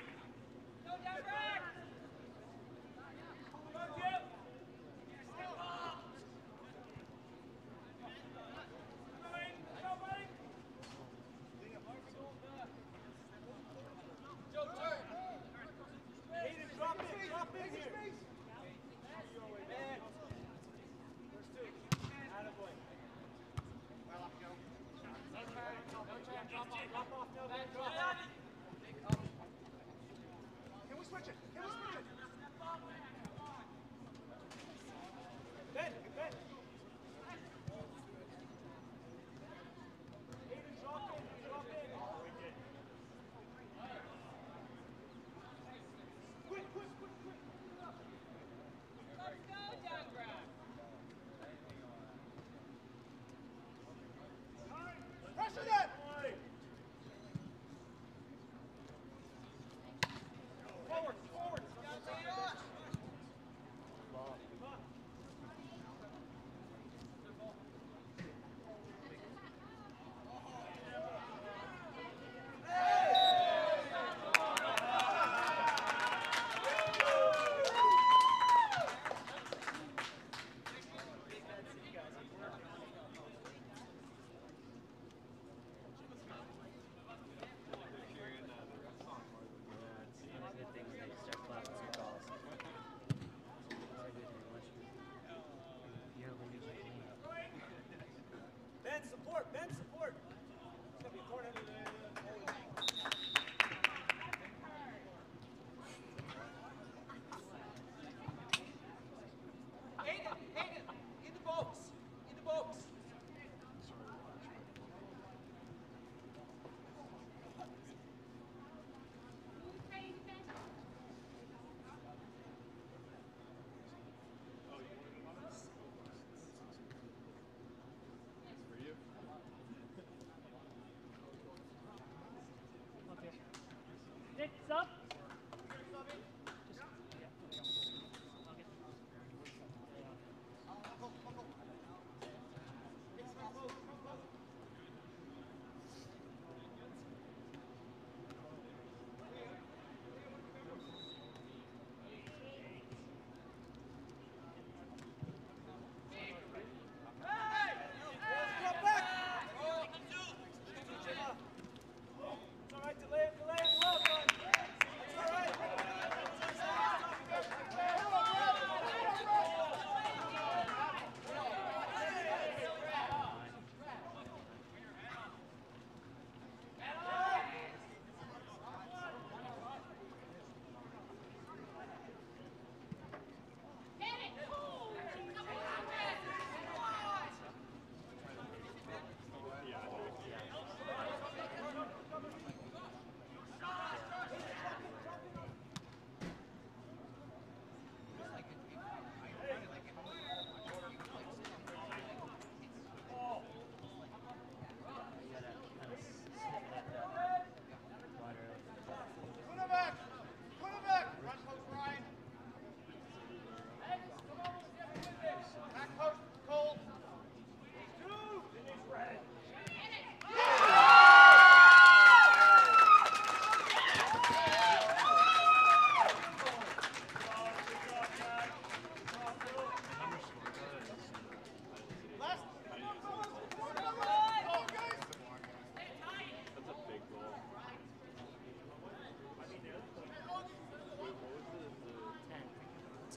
Speaker 3: Go, Dunbrack!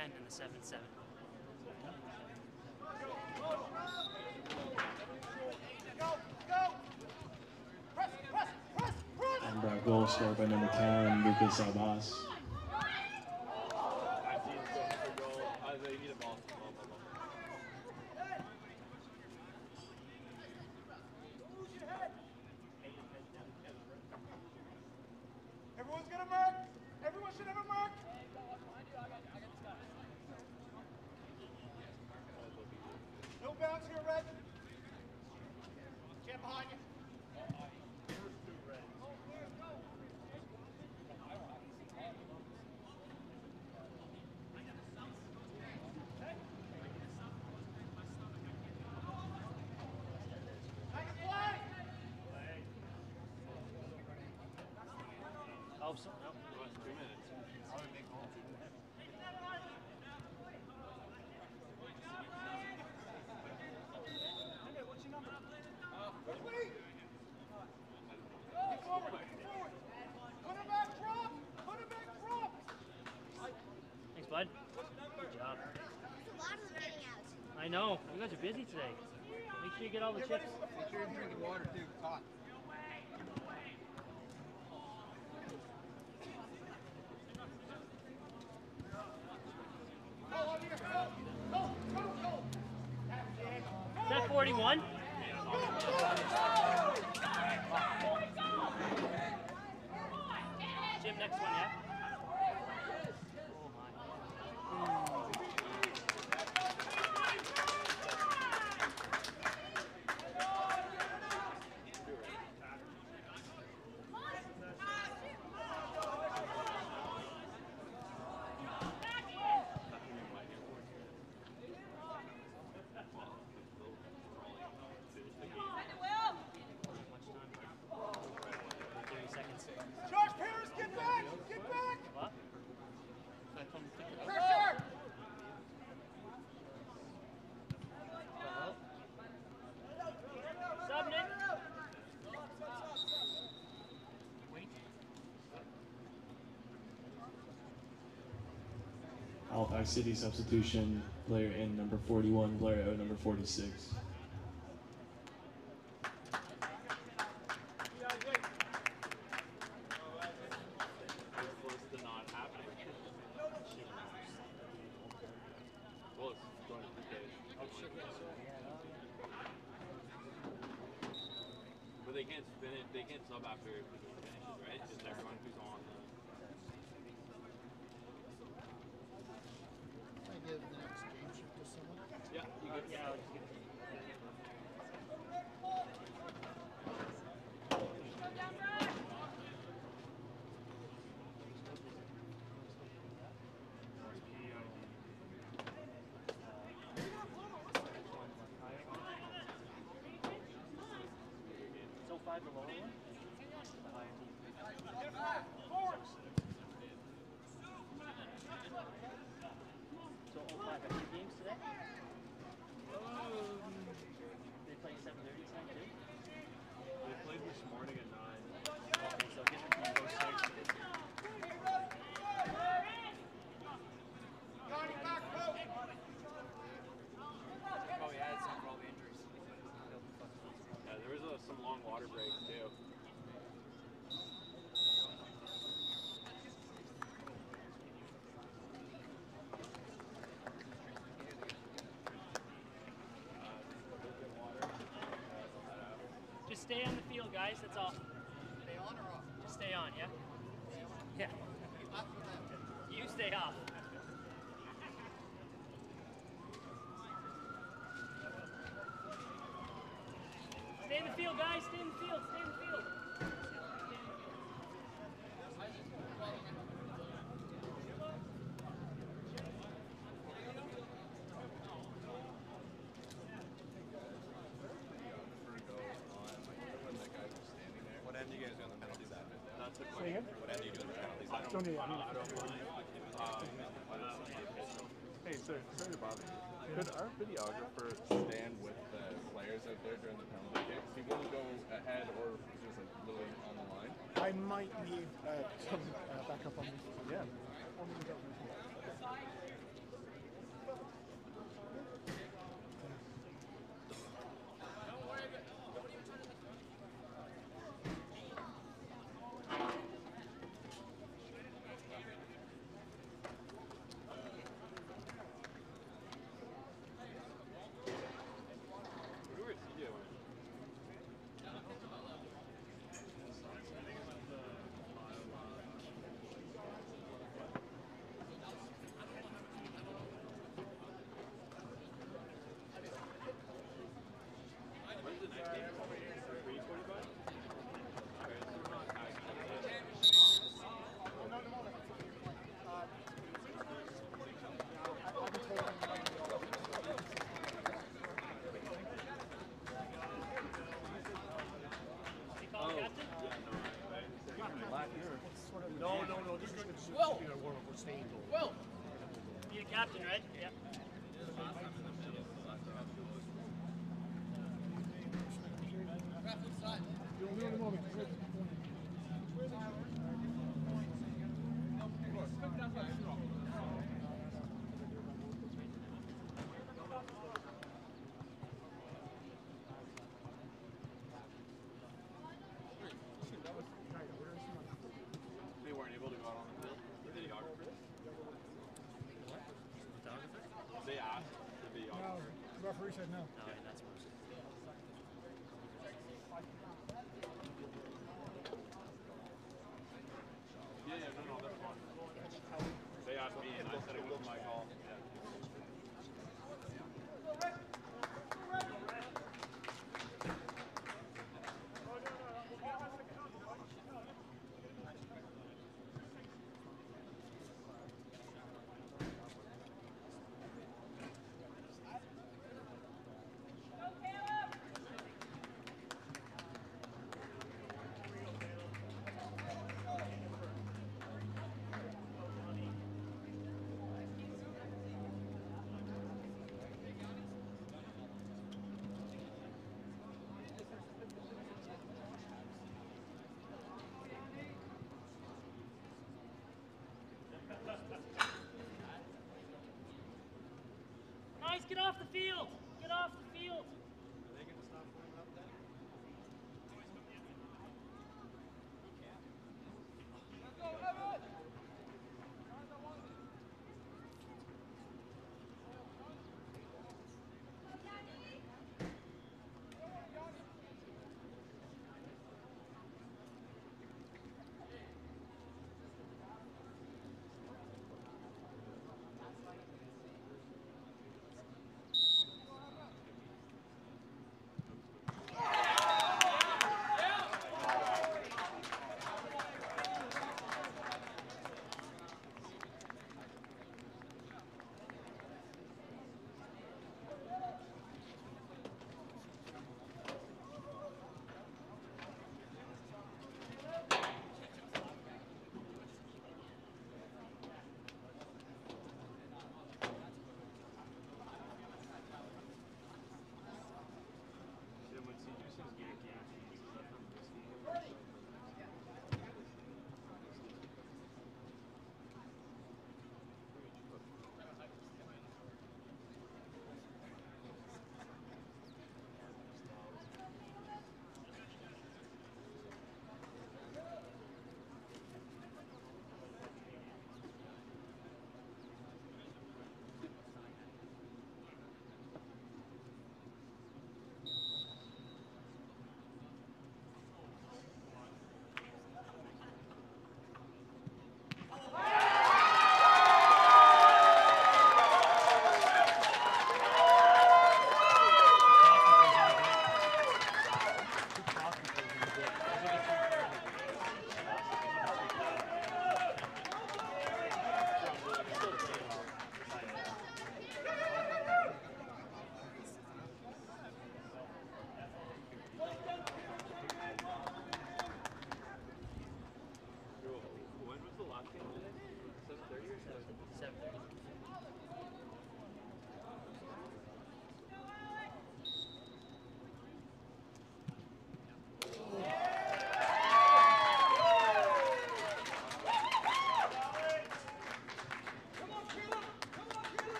Speaker 8: ten and the seven seven.
Speaker 1: Dunbrack goal scored by number ten, Lucas Albas.
Speaker 5: I've seen so many goals. Uh, they need a ball. Ball, ball, ball.
Speaker 7: Everyone's gonna mark. Everyone should have a mark. No bounce here, Red.
Speaker 3: Get behind you.
Speaker 8: Oh, so, no.
Speaker 5: Two minutes.
Speaker 7: What's your number? Quickly! Get forward, get forward. Put him back, drop! Put him back, drop!
Speaker 8: Thanks, bud. Good job.
Speaker 9: There's a lot of them getting out.
Speaker 8: I know. You guys are busy today. Make sure you get all the chips.
Speaker 7: Make sure you're drinking water, too. It's hot.
Speaker 8: Is that forty-one? Jim, next one, yeah? thirty seconds.
Speaker 7: Josh Paris, get back! Get back!
Speaker 8: What?
Speaker 7: Pressure!
Speaker 8: Sub, Nick. Wait.
Speaker 1: Halifax City substitution, player in number forty-one, player out number forty-six.
Speaker 5: Close to not happening. Well, it's going to be But they can't spin it. They can't sub after it finishes, right? Just everyone who's on the.
Speaker 7: I give the next game shift to someone.
Speaker 5: Yeah, you get.
Speaker 8: Yeah, I'll just give it to you. So five the lower one? The higher team.
Speaker 7: Get back! Forward!
Speaker 8: So oh five, have two games today? They play seven thirty tonight too?
Speaker 5: They played this morning at nine.
Speaker 8: Okay, so different team goes six.
Speaker 7: Johnny, back, go!
Speaker 6: Probably had some for all the injuries.
Speaker 5: Yeah, there was uh, some long water breaks too.
Speaker 8: Just stay on the field, guys, that's all.
Speaker 7: Stay on or off?
Speaker 8: Just stay on, yeah? Yeah. You stay off. Stay in the field, guys. Stay in the field. Stay in the field.
Speaker 5: What end do you guys do on the penalties after? That's a
Speaker 10: Say again?
Speaker 5: What end do you do on the penalties?
Speaker 10: I don't need it.
Speaker 5: I don't mind. Um, but it's
Speaker 10: Hey, sorry, sorry to bother you. Could our videographer stand with the players out there during the penalty kicks? He won't go ahead or just like literally on the line.
Speaker 11: I might need uh, some uh, backup on this. Yeah.
Speaker 8: Captain, right? Yep.
Speaker 5: They weren't able to go out on the field. The videographer. They asked the videographer.
Speaker 7: No, referee said no.
Speaker 8: No, you're not supposed to.
Speaker 5: Yeah, yeah, no, no, that's fine. They asked me and I said it was my call. Yeah.
Speaker 8: Guys, get off the field! Get off the field!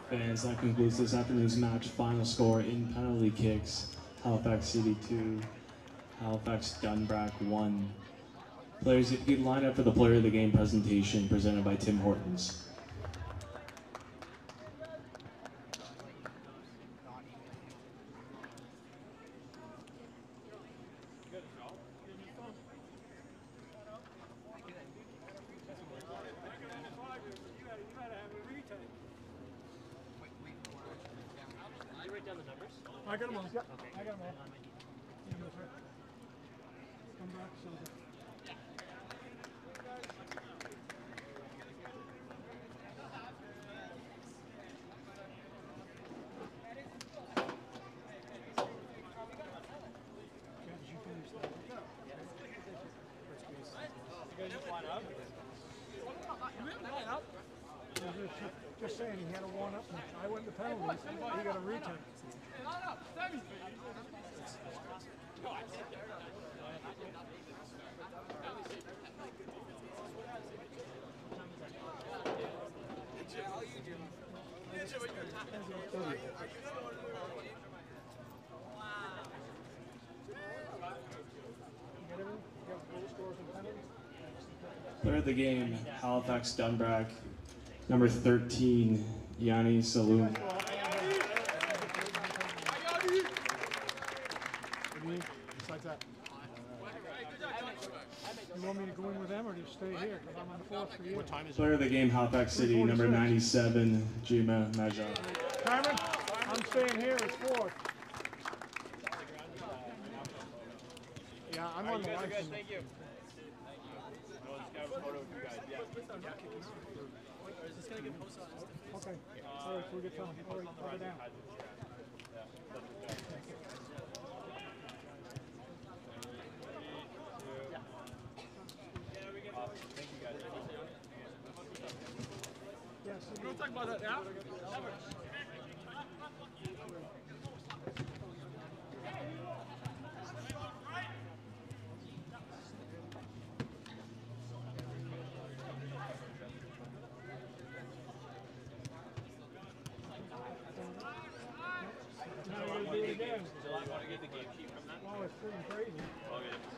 Speaker 1: Fans, that concludes this afternoon's match. Final score in penalty kicks: Halifax City two, Halifax Dunbrack one. Players, if you could line up for the player of the game presentation presented by Tim Hortons.
Speaker 2: I got them all. Yep. I got them all. Come back, Silver. Just saying, he had a one up. I went to penalties. He got a retake.
Speaker 1: Player of the game, Halifax Dunbrack, number thirteen, Yanni Saloon.
Speaker 2: Besides that. You want me to go in with them or just stay here? Because I'm on the fourth for you. What time is it?
Speaker 1: Player of the game, Halifax City, number ninety-seven, Jima Major.
Speaker 2: Cameron, I'm staying here as fourth. Yeah, I'm on the line.
Speaker 5: Thank you. No, just got a photo of you guys. Yeah.
Speaker 2: Okay. All right, we'll get time. All right, I'll go down.
Speaker 5: Thank you guys.
Speaker 2: Yes.
Speaker 7: You want to talk about that now?
Speaker 2: Now you're going to do it again.
Speaker 5: So you want to get the game sheet from that?
Speaker 2: Oh, it's freaking crazy.
Speaker 5: Okay.